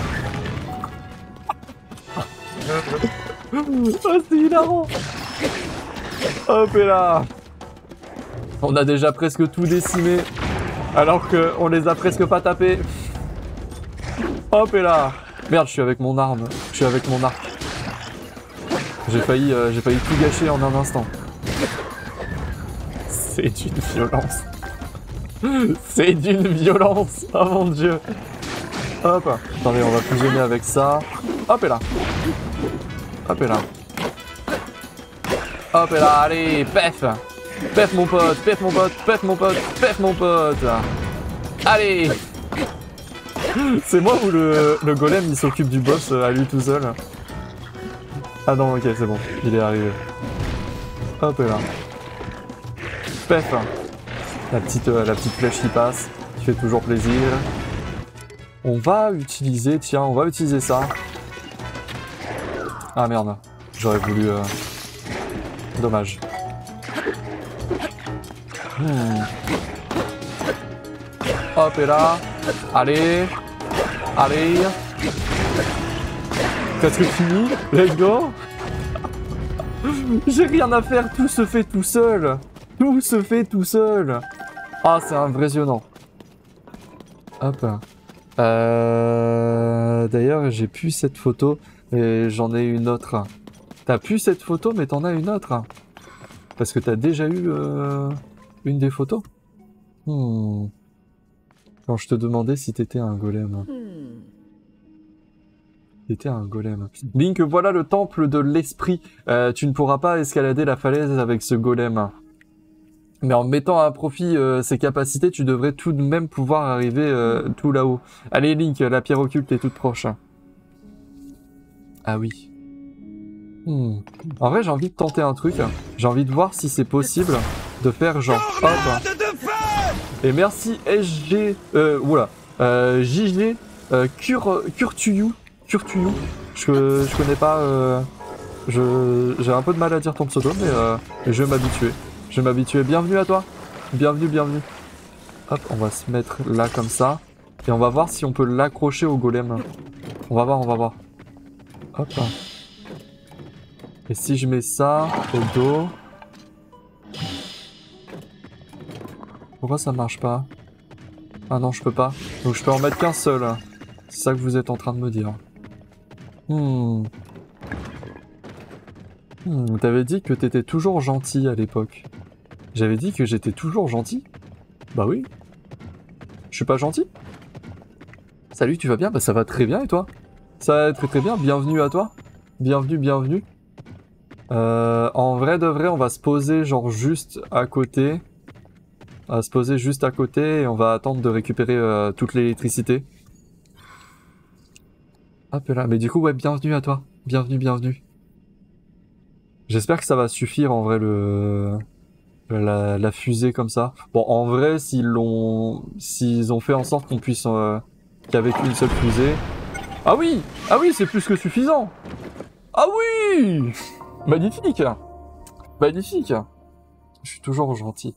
Oh, c'est hilarant. Hop et là. On a déjà presque tout décimé. Alors qu'on les a presque pas tapés. Hop et là. Merde, je suis avec mon arme. Je suis avec mon arc. J'ai failli, euh, j'ai failli tout gâcher en un instant. C'est d'une violence. C'est d'une violence. Oh mon dieu. Hop. Attendez, on va fusionner avec ça. Hop et là. Hop et là. Hop et là, allez, pef. Pef mon pote, pef mon pote, pef mon pote, pef mon pote. Allez. C'est moi ou le, le golem il s'occupe du boss à lui tout seul? Ah non, ok, c'est bon, il est arrivé. Hop et là. Pef. La petite, euh, la petite flèche qui passe, qui fait toujours plaisir. On va utiliser, tiens, on va utiliser ça. Ah merde, j'aurais voulu... Euh... Dommage. Hmm. Hop et là. Allez. Allez. Presque fini. Let's go. J'ai rien à faire, tout se fait tout seul. Tout se fait tout seul. Ah, c'est impressionnant. Hop. Euh... D'ailleurs, j'ai plus cette photo et j'en ai une autre. T'as plus cette photo, mais t'en as une autre. Parce que t'as déjà eu euh, une des photos. Hmm. Quand je te demandais si t'étais un golem. Hmm. T'étais un golem. Link, voilà le temple de l'esprit. Euh, tu ne pourras pas escalader la falaise avec ce golem. Mais en mettant à profit euh, ses capacités, tu devrais tout de même pouvoir arriver euh, tout là-haut. Allez Link, la pierre occulte est toute proche. Ah oui. Hmm. En vrai, j'ai envie de tenter un truc. J'ai envie de voir si c'est possible de faire genre hop. Et merci S G. Euh, voilà. Euh, J G. Euh, Cur, Curtuyou. Curtuyou. Je, je connais pas. Euh, je, j'ai un peu de mal à dire ton pseudo, mais euh, je vais m'habituer. Je vais m'habituer. Bienvenue à toi. Bienvenue, bienvenue. Hop, on va se mettre là comme ça. Et on va voir si on peut l'accrocher au golem. On va voir, on va voir. Hop. Et si je mets ça au dos... Pourquoi ça marche pas? Ah non, je peux pas. Donc je peux en mettre qu'un seul. C'est ça que vous êtes en train de me dire. Hmm. Hmm. T'avais dit que t'étais toujours gentil à l'époque. J'avais dit que j'étais toujours gentil? Bah oui. Je suis pas gentil? Salut, tu vas bien? Bah ça va très bien et toi? Ça va très très bien, bienvenue à toi. Bienvenue, bienvenue. Euh, en vrai de vrai, on va se poser genre juste à côté. On va se poser juste à côté et on va attendre de récupérer euh, toute l'électricité. Hop là, mais du coup, ouais, bienvenue à toi. Bienvenue, bienvenue. J'espère que ça va suffire en vrai le, la, la fusée comme ça. Bon, en vrai, s'ils l'ont, s'ils ont fait en sorte qu'on puisse, euh, qu'avec une seule fusée. Ah oui, ah oui, c'est plus que suffisant. Ah oui, magnifique, magnifique. Je suis toujours gentil.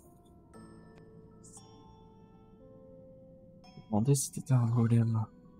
Je me demandais si t'étais un golem.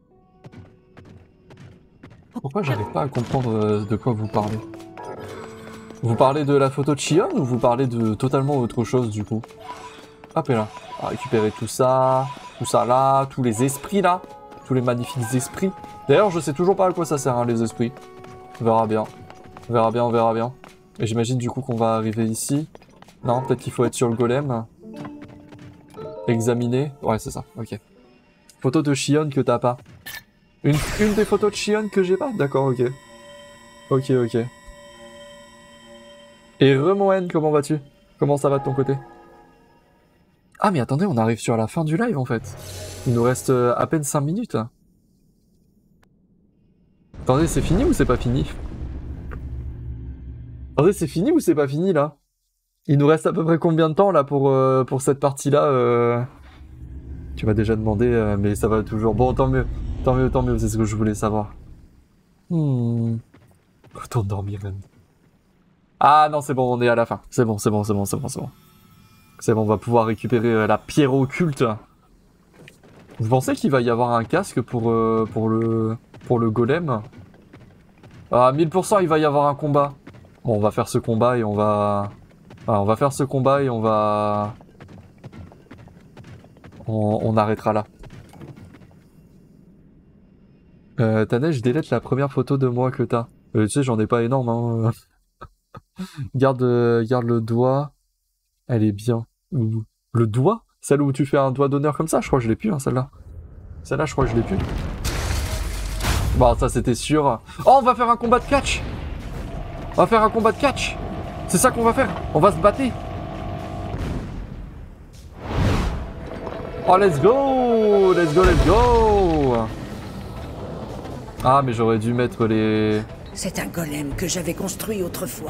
Pourquoi j'arrive pas à comprendre euh, de quoi vous parlez? Vous parlez de la photo de Shion ou vous parlez de totalement autre chose du coup? Hop et là, on va récupérer tout ça, tout ça là, tous les esprits là, tous les magnifiques esprits. D'ailleurs je sais toujours pas à quoi ça sert hein, les esprits. On verra bien, on verra bien, on verra bien. Et j'imagine du coup qu'on va arriver ici. Non, peut-être qu'il faut être sur le golem. Examiner, ouais c'est ça, ok. Photo de Shion que t'as pas. Une, une des photos de Shion que j'ai pas? D'accord, ok. Ok, ok. Et Remoen, comment vas-tu? Comment ça va de ton côté? Ah mais attendez, on arrive sur la fin du live en fait. Il nous reste euh, à peine cinq minutes. Attendez, c'est fini ou c'est pas fini? Attendez, c'est fini ou c'est pas fini là? Il nous reste à peu près combien de temps là pour, euh, pour cette partie-là euh... Tu m'as déjà demandé, euh, mais ça va toujours. Bon, tant mieux, tant mieux, tant mieux, c'est ce que je voulais savoir. Hmm... Retourne dormir même. Ah non, c'est bon, on est à la fin. C'est bon, c'est bon, c'est bon, c'est bon, c'est bon. C'est bon, on va pouvoir récupérer euh, la pierre occulte. Vous pensez qu'il va y avoir un casque pour, euh, pour, le, pour le golem? Ah, mille pour cent il va y avoir un combat. Bon, on va faire ce combat et on va... Ah, on va faire ce combat et on va... On, on arrêtera là. Euh, Tanej, je délète la première photo de moi que t'as. Euh, tu sais, j'en ai pas énorme, hein. garde, euh, garde le doigt. Elle est bien. Le doigt? Celle où tu fais un doigt d'honneur comme ça? Je crois que je l'ai plus, hein, celle-là. Celle-là, je crois que je l'ai plus. Bon, ça, c'était sûr. Oh, on va faire un combat de catch! On va faire un combat de catch! C'est ça qu'on va faire! On va se battre! Oh, let's go! Let's go, let's go! Ah, mais j'aurais dû mettre les... C'est un golem que j'avais construit autrefois.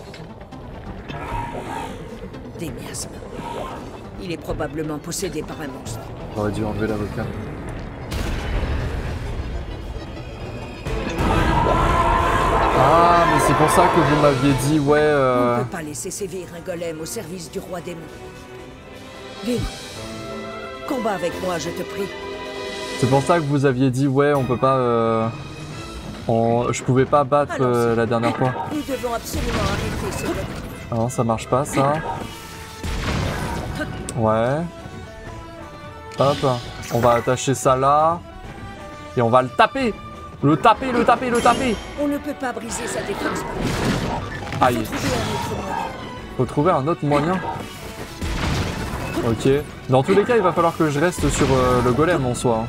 Des miasmes. Il est probablement possédé par un monstre. J'aurais dû enlever l'avocat. Ah, mais c'est pour ça que vous m'aviez dit, ouais... Euh... On ne peut pas laisser sévir un golem au service du roi démon. Viens. Combat avec moi, je te prie. C'est pour ça que vous aviez dit, ouais, on peut pas... Euh... On... Je pouvais pas battre euh, la dernière fois. Nous devons absolument arrêter ce golem. Ah non, ça marche pas, ça. Ouais. Hop. On va attacher ça là. Et on va le taper. Le taper, le taper, le taper. On ne peut pas briser sa défense. Aïe. Faut trouver un autre moyen. Ok. Dans tous les cas, il va falloir que je reste sur euh, le golem en soi.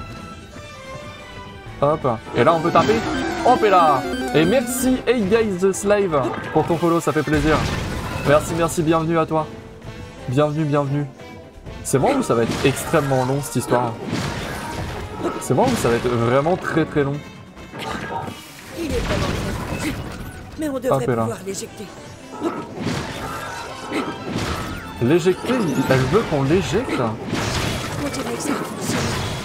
Hop. Et là, on peut taper. Hop et là. Et merci, Hey Guys the Slave, pour ton follow, ça fait plaisir. Merci, merci, bienvenue à toi. Bienvenue, bienvenue. C'est moi ou ça va être extrêmement long cette histoire? C'est moi ou ça va être vraiment très très long? Il est vraiment très... Mais on devrait pouvoir l'éjecter. L'éjecter? Elle veut qu'on l'éjecte? On dirait que ça fonctionne.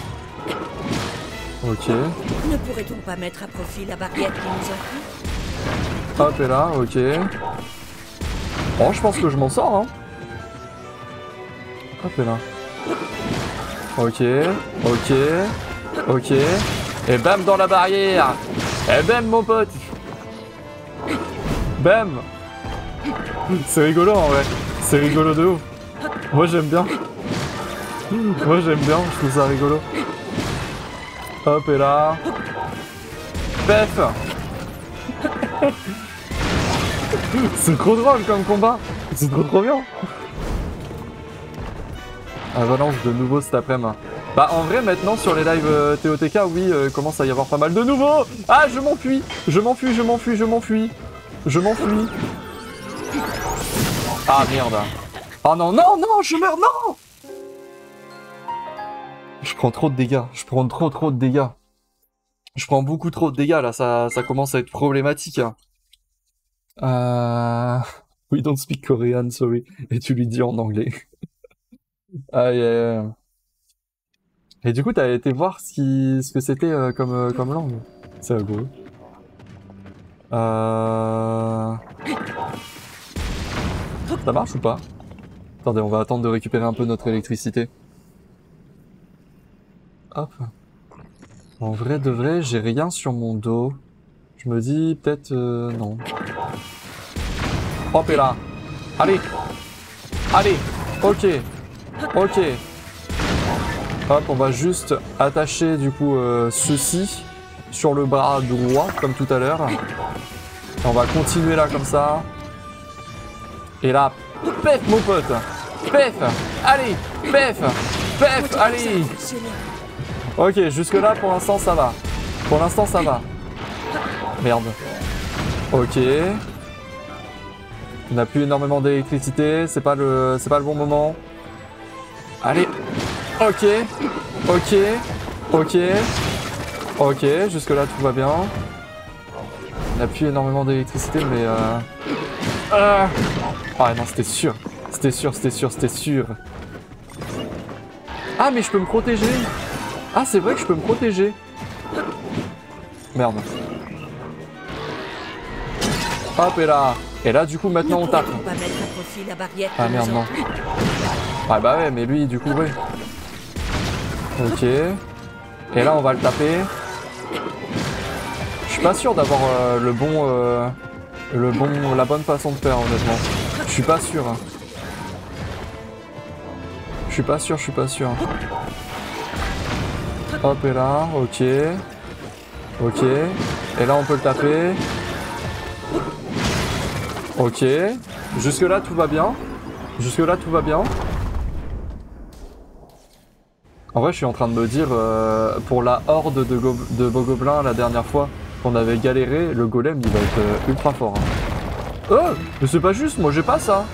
Ok. Ne pourrait-on pas mettre à profit la barrière qui nous entoure? Hop et là, ok. Bon, je pense que je m'en sors, hein. Hop et là. Ok, ok, ok. Et bam dans la barrière. Et bam mon pote. Bam. C'est rigolo en vrai. C'est rigolo de ouf. Moi j'aime bien. Moi j'aime bien, je trouve ça rigolo. Hop et là. Pef. C'est trop drôle comme combat. C'est trop trop bien. Avalanche de nouveau cet après-midi. Bah en vrai maintenant sur les lives euh, T O T K, oui, euh, commence à y avoir pas mal de nouveaux. Ah, je m'enfuis. Je m'enfuis, je m'enfuis, je m'enfuis. Je m'enfuis. Ah merde. Oh non, non, non, je meurs, non. Je prends trop de dégâts. Je prends trop trop de dégâts. Je prends beaucoup trop de dégâts là, ça, ça commence à être problématique. Euh... We don't speak Korean, sorry. Et tu lui dis en anglais. Aïe, aïe, aïe. Et du coup, t'as été voir ce, qui... ce que c'était euh, comme, euh, comme langue. C'est rigolo. Euh... Ça marche ou pas? Attendez, on va attendre de récupérer un peu notre électricité. Hop. En vrai de vrai, j'ai rien sur mon dos. Je me dis peut-être... Euh, non. Hop et là. Allez. Allez. Ok. Ok. Hop, on va juste attacher du coup euh, ceci sur le bras droit, comme tout à l'heure. On va continuer là comme ça. Et là, pef mon pote. Pef. Allez. Pef. Pef. Allez. Ok, jusque là pour l'instant ça va. Pour l'instant ça va. Merde. Ok. On n'a plus énormément d'électricité, c'est pas le c'est pas le bon moment. Allez. Ok. Ok. Ok. Ok, jusque là tout va bien. On n'a plus énormément d'électricité mais euh... Ah, ah non, c'était sûr. C'était sûr, c'était sûr, c'était sûr. Ah mais je peux me protéger. Ah c'est vrai que je peux me protéger. Merde. Hop et là. Et là du coup maintenant on tape. Ah merde non. Ah bah ouais mais lui du coup ouais. Ok. Et là on va le taper. Je suis pas sûr d'avoir euh, le bon euh, le bon la bonne façon de faire honnêtement. Je suis pas sûr. Hein. Je suis pas sûr, je suis pas sûr. Hop et là, ok. Ok. Et là on peut le taper. Ok. Jusque là tout va bien. Jusque là tout va bien. En vrai je suis en train de me dire euh, pour la horde de, go de Bogoblins la dernière fois qu'on avait galéré, le golem il va être euh, ultra fort. Hein. Oh, mais c'est pas juste, moi j'ai pas ça.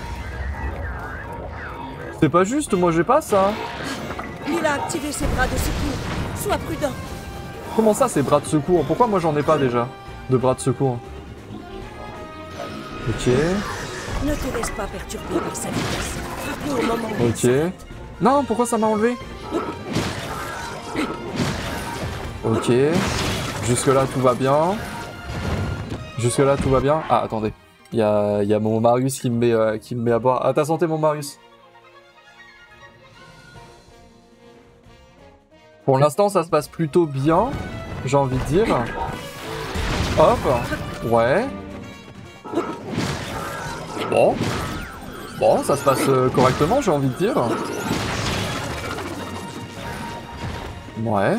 C'est pas juste, moi j'ai pas ça. Il a activé ses bras de secours. Sois prudent. Comment ça, ces bras de secours? Pourquoi moi j'en ai pas déjà de bras de secours? Ok. Ne te laisse pas perturber par sa vitesse. Frappe-le au moment où Ok. Non, pourquoi ça m'a enlevé? Ok. Jusque là tout va bien. Jusque là tout va bien. Ah attendez. Il y a, y a mon Marius qui me met, euh, qui me met à boire. À ta santé mon Marius. Pour l'instant ça se passe plutôt bien. J'ai envie de dire. Hop. Ouais. Bon. Bon, ça se passe euh, correctement, j'ai envie de dire. Ouais.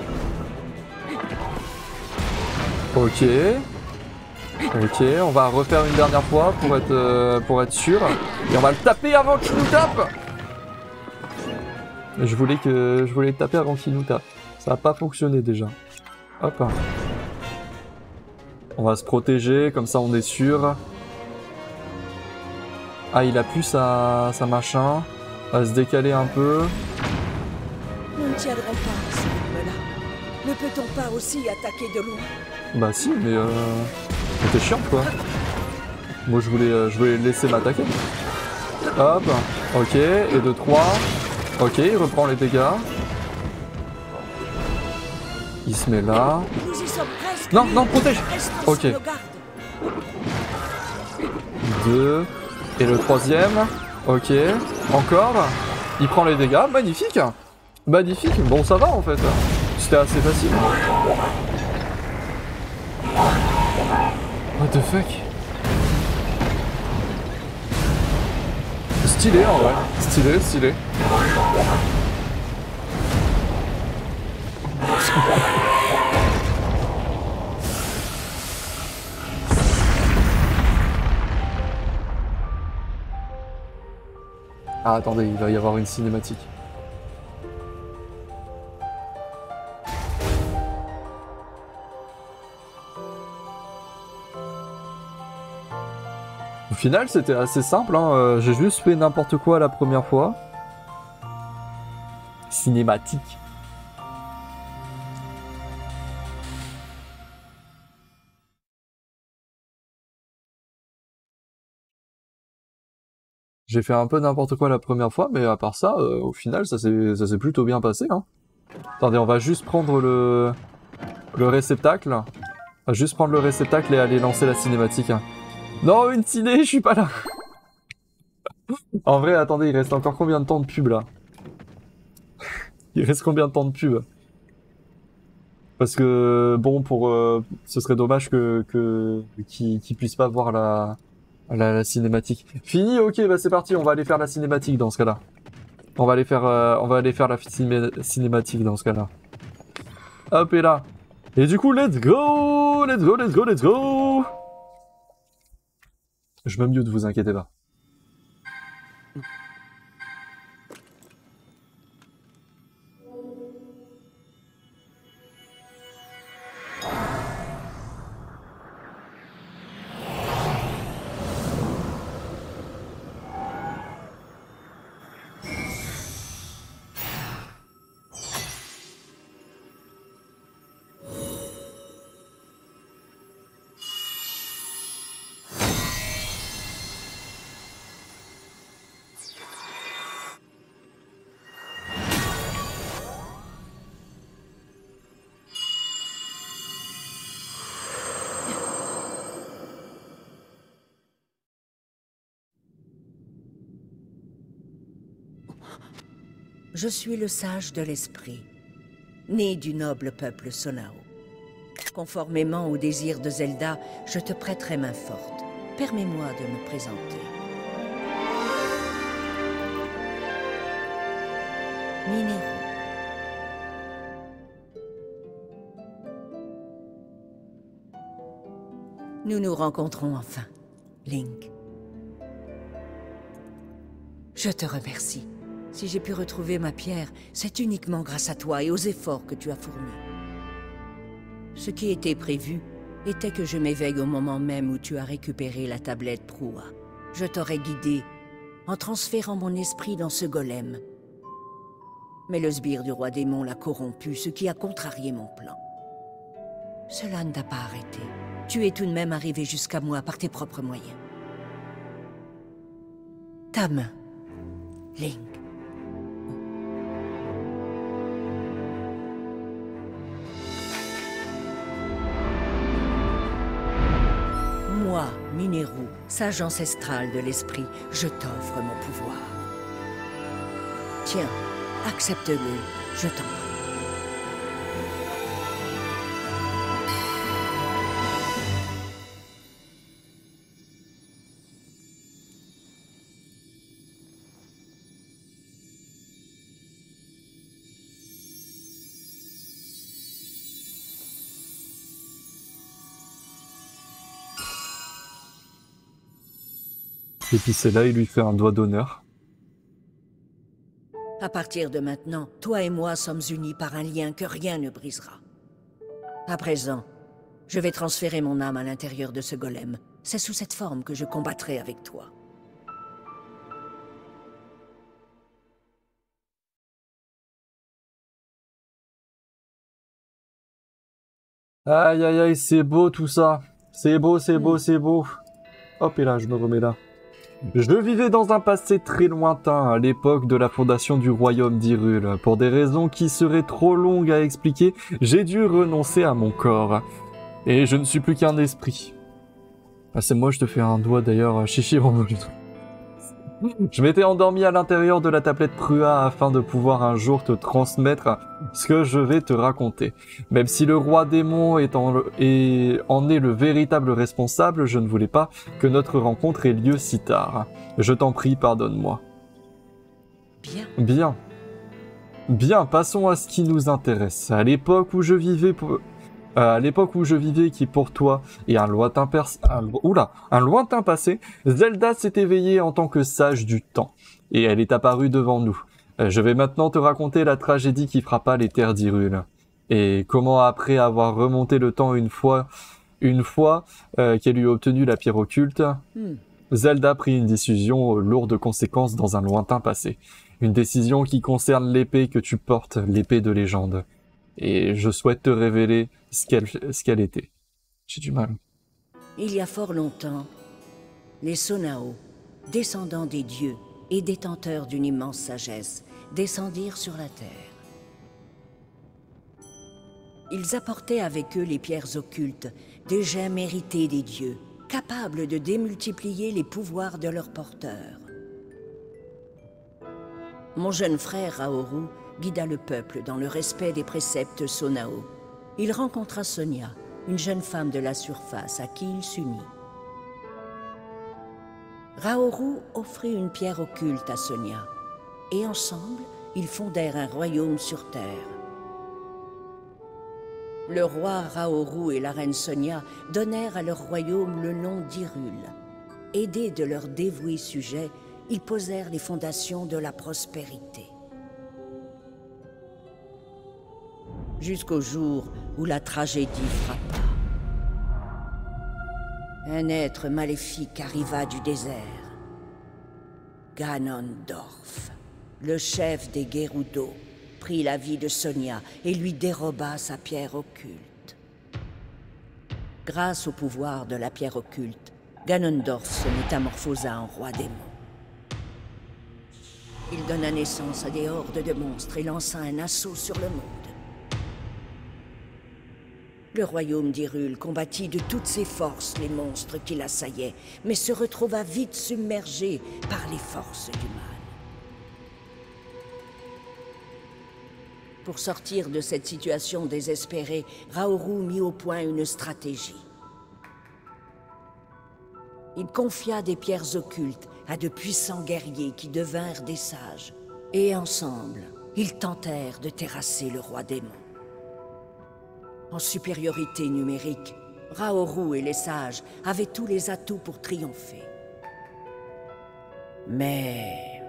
Ok. Ok, on va refaire une dernière fois pour être, euh, pour être sûr. Et on va le taper avant qu'il nous tape. Je voulais, que, je voulais le taper avant qu'il nous tape. Ça n'a pas fonctionné déjà. Hop. On va se protéger, comme ça on est sûr. Ah, il a plus sa, sa machin. On va se décaler un peu. nous ne tiendrons pas à ce rythme-là. Ne peut-on pas aussi attaquer de loin? Bah si, mais euh... c'était chiant quoi. Moi je voulais, euh, je voulais le laisser m'attaquer. Hop, ok, et de trois. Ok, il reprend les dégâts. Il se met là. Nous y sommes presque. Non, non, protège. Restons Ok. sur nos gardes. Deux. Et le troisième. Ok. Encore. Il prend les dégâts. Magnifique. Magnifique. Bon, ça va en fait. C'était assez facile. What the fuck? Stylé en vrai. Stylé, stylé. Ah attendez, il va y avoir une cinématique. Au final, c'était assez simple, hein. euh, j'ai juste fait n'importe quoi la première fois. Cinématique. J'ai fait un peu n'importe quoi la première fois, mais à part ça, euh, au final, ça s'est ça s'est plutôt bien passé. Hein. Attendez, on va juste prendre le, le réceptacle. On va juste prendre le réceptacle et aller lancer la cinématique. Hein. Non, une ciné, je suis pas là. En vrai, attendez, il reste encore combien de temps de pub là? Il reste combien de temps de pub? Parce que, bon, pour, euh, ce serait dommage que, que, qu'ils qu'ils puissent pas voir la, la, la cinématique. Fini, ok, bah c'est parti, on va aller faire la cinématique dans ce cas-là. On va aller faire, euh, on va aller faire la ciné cinématique dans ce cas-là. Hop et là. Et du coup, let's go, let's go, let's go, let's go. Je me mute, vous inquiétez pas. Je suis le sage de l'esprit, né du noble peuple Sonao. Conformément au désir de Zelda, je te prêterai main forte. Permets-moi de me présenter. Mineru. Nous nous rencontrons enfin, Link. Je te remercie. Si j'ai pu retrouver ma pierre, c'est uniquement grâce à toi et aux efforts que tu as fournis. Ce qui était prévu était que je m'éveille au moment même où tu as récupéré la tablette Proua. Je t'aurais guidé en transférant mon esprit dans ce golem. Mais le sbire du roi démon l'a corrompu, ce qui a contrarié mon plan. Cela ne t'a pas arrêté. Tu es tout de même arrivé jusqu'à moi par tes propres moyens. Ta main, Link. Moi, Mineru, sage ancestrale de l'esprit, je t'offre mon pouvoir. Tiens, accepte-le, je t'en prie. Et puis c'est là, il lui fait un doigt d'honneur. À partir de maintenant, toi et moi sommes unis par un lien que rien ne brisera. À présent, je vais transférer mon âme à l'intérieur de ce golem. C'est sous cette forme que je combattrai avec toi. Aïe aïe aïe, c'est beau tout ça. C'est beau, c'est beau, Hmm. c'est beau. Hop et là, je me remets là. Je vivais dans un passé très lointain, à l'époque de la fondation du royaume d'Hyrule. Pour des raisons qui seraient trop longues à expliquer, j'ai dû renoncer à mon corps. Et je ne suis plus qu'un esprit. Ah, c'est moi, je te fais un doigt d'ailleurs, chichi. Je m'étais endormi à l'intérieur de la tablette Prua afin de pouvoir un jour te transmettre ce que je vais te raconter. Même si le roi démon est en, est, en est le véritable responsable, je ne voulais pas que notre rencontre ait lieu si tard. Je t'en prie, pardonne-moi. Bien. Bien. Bien, passons à ce qui nous intéresse. À l'époque où je vivais... Pour... Euh, à l'époque où je vivais, qui pour toi est un lointain pers... un... Oula, un lointain passé, Zelda s'est éveillée en tant que sage du temps, et elle est apparue devant nous. Euh, je vais maintenant te raconter la tragédie qui frappa les terres d'Hyrule, et comment après avoir remonté le temps une fois, une fois euh, qu'elle eut obtenu la pierre occulte, Hmm. Zelda prit une décision lourde de conséquences dans un lointain passé. Une décision qui concerne l'épée que tu portes, l'épée de légende. Et je souhaite te révéler ce qu'elle ce qu'elle était. J'ai du mal. Il y a fort longtemps, les Sonao, descendants des dieux et détenteurs d'une immense sagesse, descendirent sur la terre. Ils apportaient avec eux les pierres occultes, des gemmes héritées des dieux, capables de démultiplier les pouvoirs de leurs porteurs. Mon jeune frère Raoru guida le peuple dans le respect des préceptes Sonao. Il rencontra Sonia, une jeune femme de la surface à qui il s'unit. Raoru offrit une pierre occulte à Sonia, et ensemble, ils fondèrent un royaume sur Terre. Le roi Raoru et la reine Sonia donnèrent à leur royaume le nom d'Hyrule. Aidés de leurs dévoués sujets, ils posèrent les fondations de la prospérité. Jusqu'au jour où la tragédie frappa. Un être maléfique arriva du désert. Ganondorf, le chef des Gerudo, prit la vie de Sonia et lui déroba sa pierre occulte. Grâce au pouvoir de la pierre occulte, Ganondorf se métamorphosa en roi démon. Il donna naissance à des hordes de monstres et lança un assaut sur le monde. Le royaume d'Hyrule combattit de toutes ses forces les monstres qui l'assaillaient, mais se retrouva vite submergé par les forces du mal. Pour sortir de cette situation désespérée, Raoru mit au point une stratégie. Il confia des pierres occultes à de puissants guerriers qui devinrent des sages. Et ensemble, ils tentèrent de terrasser le roi démon. En supériorité numérique, Raoru et les sages avaient tous les atouts pour triompher. Mais...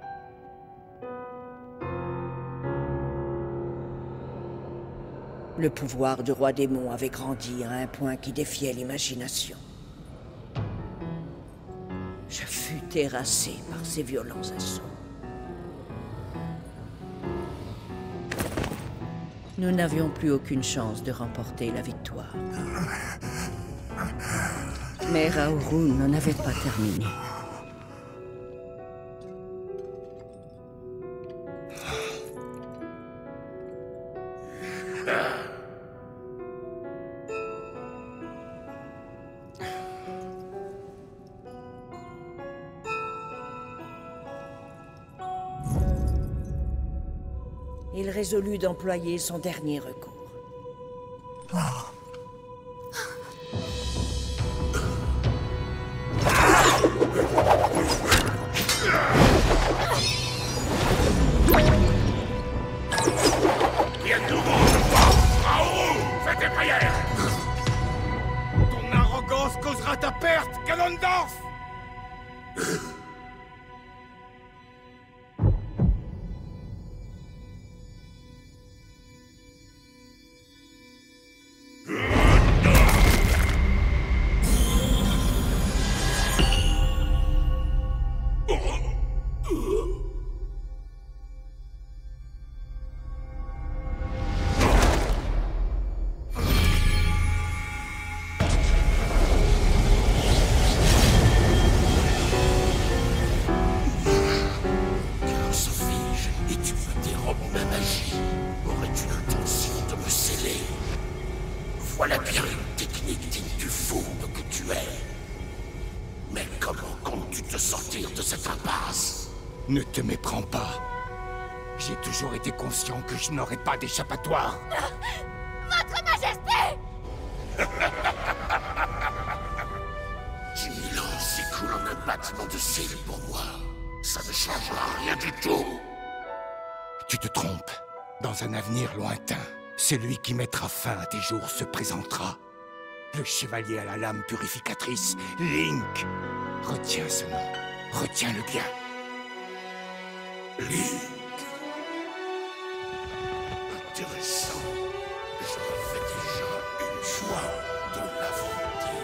le pouvoir du roi démon avait grandi à un point qui défiait l'imagination. Je fus terrassé par ces violents assauts. Nous n'avions plus aucune chance de remporter la victoire. Mais Raoru n'en avait pas terminé. Il résolut d'employer son dernier recours. Rien de nouveau! Raoru, fais tes prières! Ton arrogance causera ta perte, Ganondorf! Voilà bien une technique digne du fou que tu es. Mais comment comptes-tu te sortir de cette impasse? Ne te méprends pas. J'ai toujours été conscient que je n'aurais pas d'échappatoire. Votre Majesté! Dix mille ans s'écoulent en un battement de cils pour moi. Ça ne changera rien du tout. Tu te trompes. Dans un avenir lointain, celui qui mettra fin à tes jours se présentera. Le chevalier à la lame purificatrice, Link. Retiens ce nom. Retiens-le bien. Link. Intéressant. Je me fais déjà une joie de l'affronter.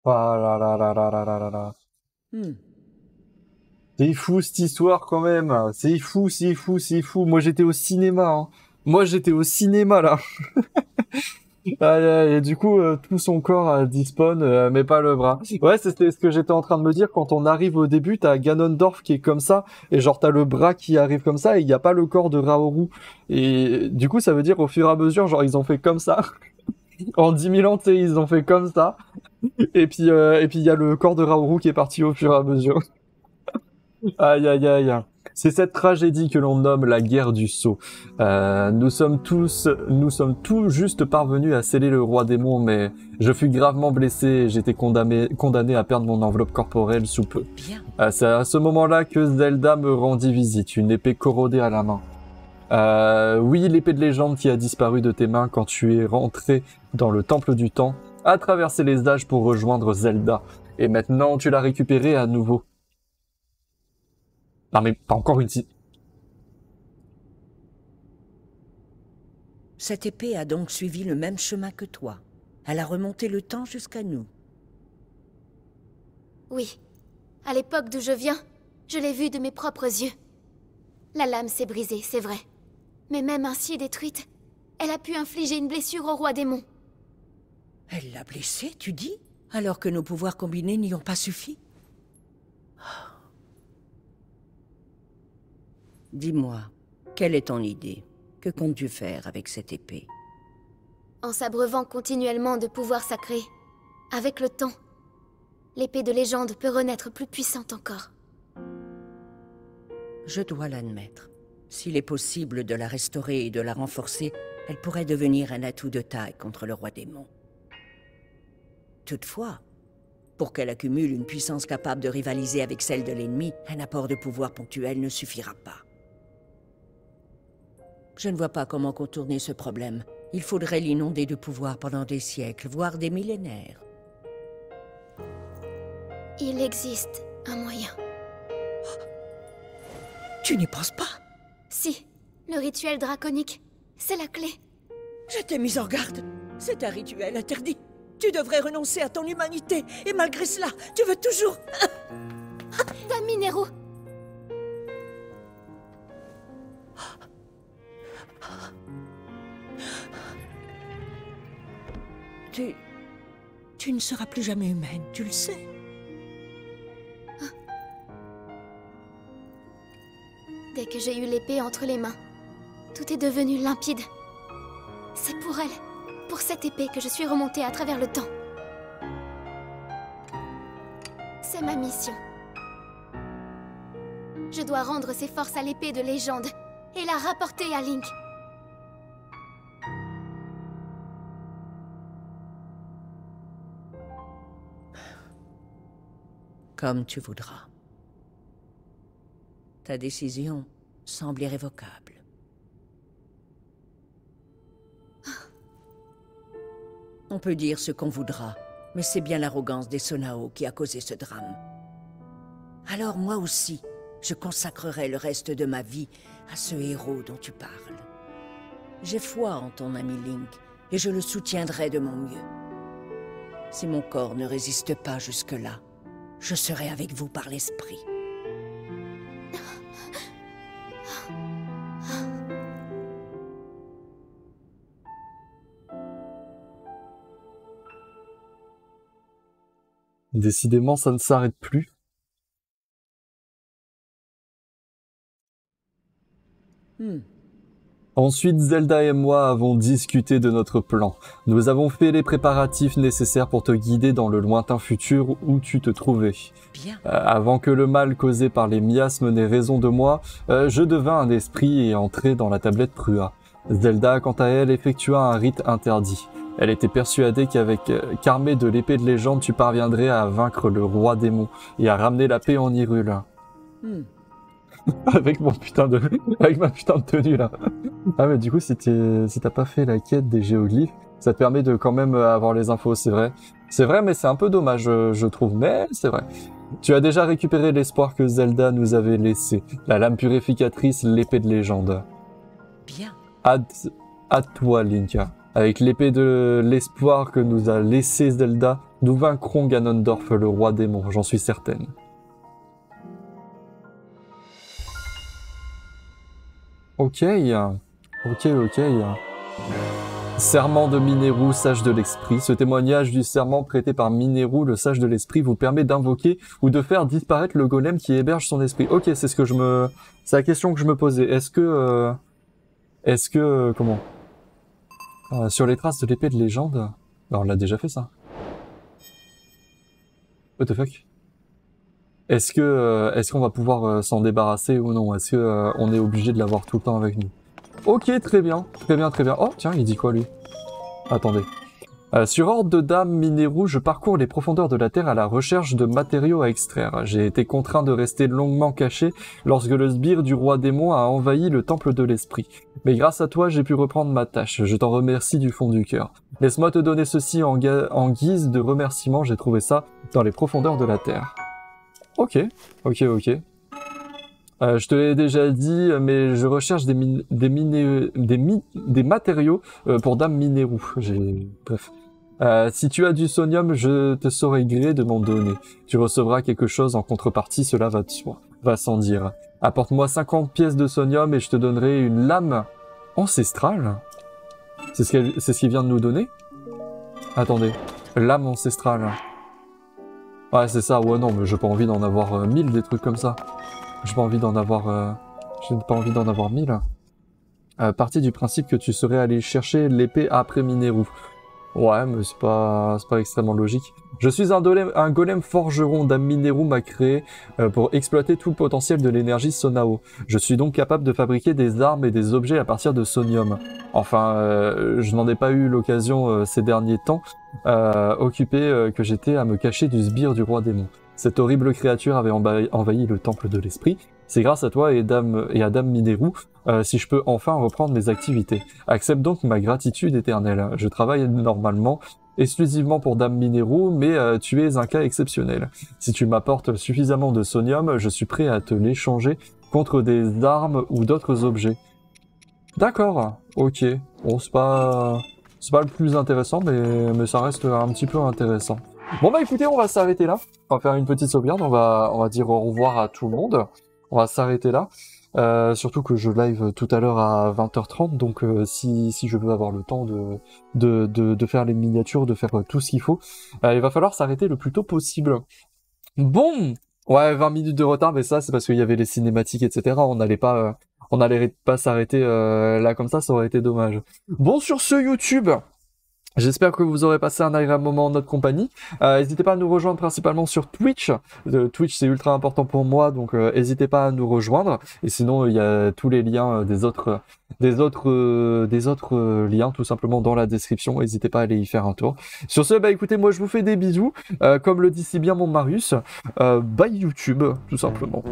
Ah là là là là là là là là. Hmm. C'est fou cette histoire quand même. C'est fou, c'est fou, c'est fou. Moi j'étais au cinéma. Hein. Moi j'étais au cinéma là. Ah, et du coup, euh, tout son corps euh, despawn, euh, mais pas le bras. Ouais, c'était ce que j'étais en train de me dire. Quand on arrive au début, t'as Ganondorf qui est comme ça, et genre t'as le bras qui arrive comme ça, et il n'y a pas le corps de Raoru. Et du coup, ça veut dire au fur et à mesure, genre ils ont fait comme ça. En dix mille ans, tu sais, ils ont fait comme ça. Et puis, euh, et puis il y a le corps de Raoru qui est parti au fur et à mesure. Aïe aïe aïe. C'est cette tragédie que l'on nomme la guerre du sceau. Euh, nous sommes tous, nous sommes tout juste parvenus à sceller le roi démon, mais je fus gravement blessé et j'étais condamné, condamné à perdre mon enveloppe corporelle sous peu. Bien. Euh, c'est à ce moment-là que Zelda me rendit visite, une épée corrodée à la main. Euh, oui, l'épée de légende qui a disparu de tes mains quand tu es rentré dans le temple du temps, a traversé les âges pour rejoindre Zelda. Et maintenant, tu l'as récupérée à nouveau. Non mais pas encore une si... Cette épée a donc suivi le même chemin que toi. Elle a remonté le temps jusqu'à nous. Oui. À l'époque d'où je viens, je l'ai vue de mes propres yeux. La lame s'est brisée, c'est vrai. Mais même ainsi détruite, elle a pu infliger une blessure au roi démon. Elle l'a blessé, tu dis? Alors que nos pouvoirs combinés n'y ont pas suffi? Dis-moi, quelle est ton idée? Que comptes-tu faire avec cette épée? En s'abreuvant continuellement de pouvoirs sacrés, avec le temps, l'épée de légende peut renaître plus puissante encore. Je dois l'admettre. S'il est possible de la restaurer et de la renforcer, elle pourrait devenir un atout de taille contre le roi démon. Toutefois, pour qu'elle accumule une puissance capable de rivaliser avec celle de l'ennemi, un apport de pouvoir ponctuel ne suffira pas. Je ne vois pas comment contourner ce problème. Il faudrait l'inonder de pouvoir pendant des siècles, voire des millénaires. Il existe un moyen. Tu n'y penses pas? Si, le rituel draconique, c'est la clé. Je t'ai mise en garde. C'est un rituel interdit. Tu devrais renoncer à ton humanité. Et malgré cela, tu veux toujours... Dame Nero. Tu... Tu ne seras plus jamais humaine, tu le sais. Dès que j'ai eu l'épée entre les mains, tout est devenu limpide. C'est pour elle, pour cette épée que je suis remontée à travers le temps. C'est ma mission. Je dois rendre ses forces à l'épée de légende et la rapporter à Link. Comme tu voudras. Ta décision semble irrévocable. On peut dire ce qu'on voudra, mais c'est bien l'arrogance des Sonao qui a causé ce drame. Alors moi aussi, je consacrerai le reste de ma vie à ce héros dont tu parles. J'ai foi en ton ami Link, et je le soutiendrai de mon mieux. Si mon corps ne résiste pas jusque-là, je serai avec vous par l'esprit. Décidément, ça ne s'arrête plus. Hmm. Ensuite, Zelda et moi avons discuté de notre plan. Nous avons fait les préparatifs nécessaires pour te guider dans le lointain futur où tu te trouvais. Bien. Euh, avant que le mal causé par les miasmes n'ait raison de moi, euh, je devins un esprit et entrai dans la tablette Prua. Zelda, quant à elle, effectua un rite interdit. Elle était persuadée qu'avec euh, qu'armée de l'épée de légende, tu parviendrais à vaincre le roi démon et à ramener la paix en Hyrule. Hmm. Avec mon putain de, avec ma putain de tenue là. Ah mais du coup si t'es, si t'as pas fait la quête des géoglyphes, ça te permet de quand même avoir les infos, c'est vrai. C'est vrai mais c'est un peu dommage je, je trouve, mais c'est vrai. Tu as déjà récupéré l'espoir que Zelda nous avait laissé, la lame purificatrice, l'épée de légende. Bien. À, à toi Link. Avec l'épée de l'espoir que nous a laissé Zelda, Nous vaincrons Ganondorf, le roi démon, j'en suis certaine. Ok, ok, ok. Serment de Mineru, sage de l'esprit. Ce témoignage du serment prêté par Mineru, le sage de l'esprit, vous permet d'invoquer ou de faire disparaître le golem qui héberge son esprit. Ok, c'est ce que je me... C'est la question que je me posais. Est-ce que... Euh... Est-ce que... Euh, comment euh, sur les traces de l'épée de légende... Ben, on l'a déjà fait, ça. What the fuck? Est-ce que... Euh, est-ce qu'on va pouvoir euh, s'en débarrasser ou non? Est-ce que euh, on est obligé de l'avoir tout le temps avec nous? Ok, très bien, très bien, très bien. Oh, tiens, il dit quoi, lui? Attendez. Euh, sur ordre de Dame Mineru, je parcours les profondeurs de la Terre à la recherche de matériaux à extraire. J'ai été contraint de rester longuement caché lorsque le sbire du roi démon a envahi le temple de l'esprit. Mais grâce à toi, j'ai pu reprendre ma tâche. Je t'en remercie du fond du cœur. Laisse-moi te donner ceci en, en guise de remerciement. J'ai trouvé ça dans les profondeurs de la Terre. Ok, ok, ok. Euh, je te l'ai déjà dit, mais je recherche des, min des, miné des, mi des matériaux euh, pour Dame Mineru. J'ai... Bref. Euh, si tu as du sonium, je te saurai gré de m'en donner. Tu recevras quelque chose en contrepartie, cela va de soi. Va sans dire. Apporte-moi cinquante pièces de sonium et je te donnerai une lame ancestrale. C'est ce qu'elle, c'est ce qu'il vient de nous donner? Attendez. Lame ancestrale. Ouais, c'est ça. Ouais, non, mais j'ai pas envie d'en avoir euh, mille, des trucs comme ça. J'ai pas envie d'en avoir... Euh... J'ai pas envie d'en avoir mille. Euh, partie du principe que tu serais allé chercher l'épée après Mineru. Ouais, mais c'est pas, c'est pas extrêmement logique. Je suis un, dolem, un golem forgeron. Dame Mineru m'a créé euh, pour exploiter tout le potentiel de l'énergie Sonao. Je suis donc capable de fabriquer des armes et des objets à partir de sonium. Enfin, euh, je n'en ai pas eu l'occasion euh, ces derniers temps, euh, occupé euh, que j'étais à me cacher du sbire du roi démon. Cette horrible créature avait envahi, envahi le temple de l'esprit. C'est grâce à toi et, Dame, et à Dame Mineru euh, si je peux enfin reprendre mes activités. Accepte donc ma gratitude éternelle. Je travaille normalement exclusivement pour Dame Mineru, mais euh, tu es un cas exceptionnel. Si tu m'apportes suffisamment de sonium, je suis prêt à te l'échanger contre des armes ou d'autres objets. D'accord, ok. Bon, c'est pas... c'est pas le plus intéressant, mais, mais ça reste un petit peu intéressant. Bon bah écoutez, on va s'arrêter là. On va faire une petite sauvegarde, on va, on va dire au revoir à tout le monde. On va s'arrêter là. Euh, surtout que je live tout à l'heure à vingt heures trente, donc euh, si, si je veux avoir le temps de, de, de, de faire les miniatures, de faire euh, tout ce qu'il faut, euh, il va falloir s'arrêter le plus tôt possible. Bon, ouais, vingt minutes de retard, mais ça c'est parce qu'il y avait les cinématiques, et cetera. On n'allait pas, euh, on n'allait pas s'arrêter euh, là comme ça, ça aurait été dommage. Bon, sur ce YouTube... J'espère que vous aurez passé un agréable moment en notre compagnie. Euh, n'hésitez pas à nous rejoindre principalement sur Twitch. Euh, Twitch c'est ultra important pour moi, donc euh, n'hésitez pas à nous rejoindre. Et sinon il y a tous les liens euh, des autres, des autres, euh, des autres euh, liens tout simplement dans la description. N'hésitez pas à aller y faire un tour. Sur ce, bah écoutez, moi je vous fais des bisous. Euh, comme le dit si bien mon Marius, euh, bye YouTube, tout simplement.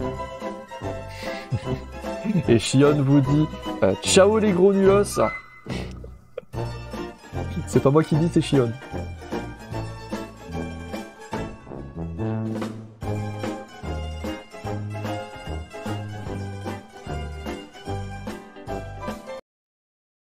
Et Shion vous dit euh, ciao les gros nulos. C'est pas moi qui dis, c'est Shion.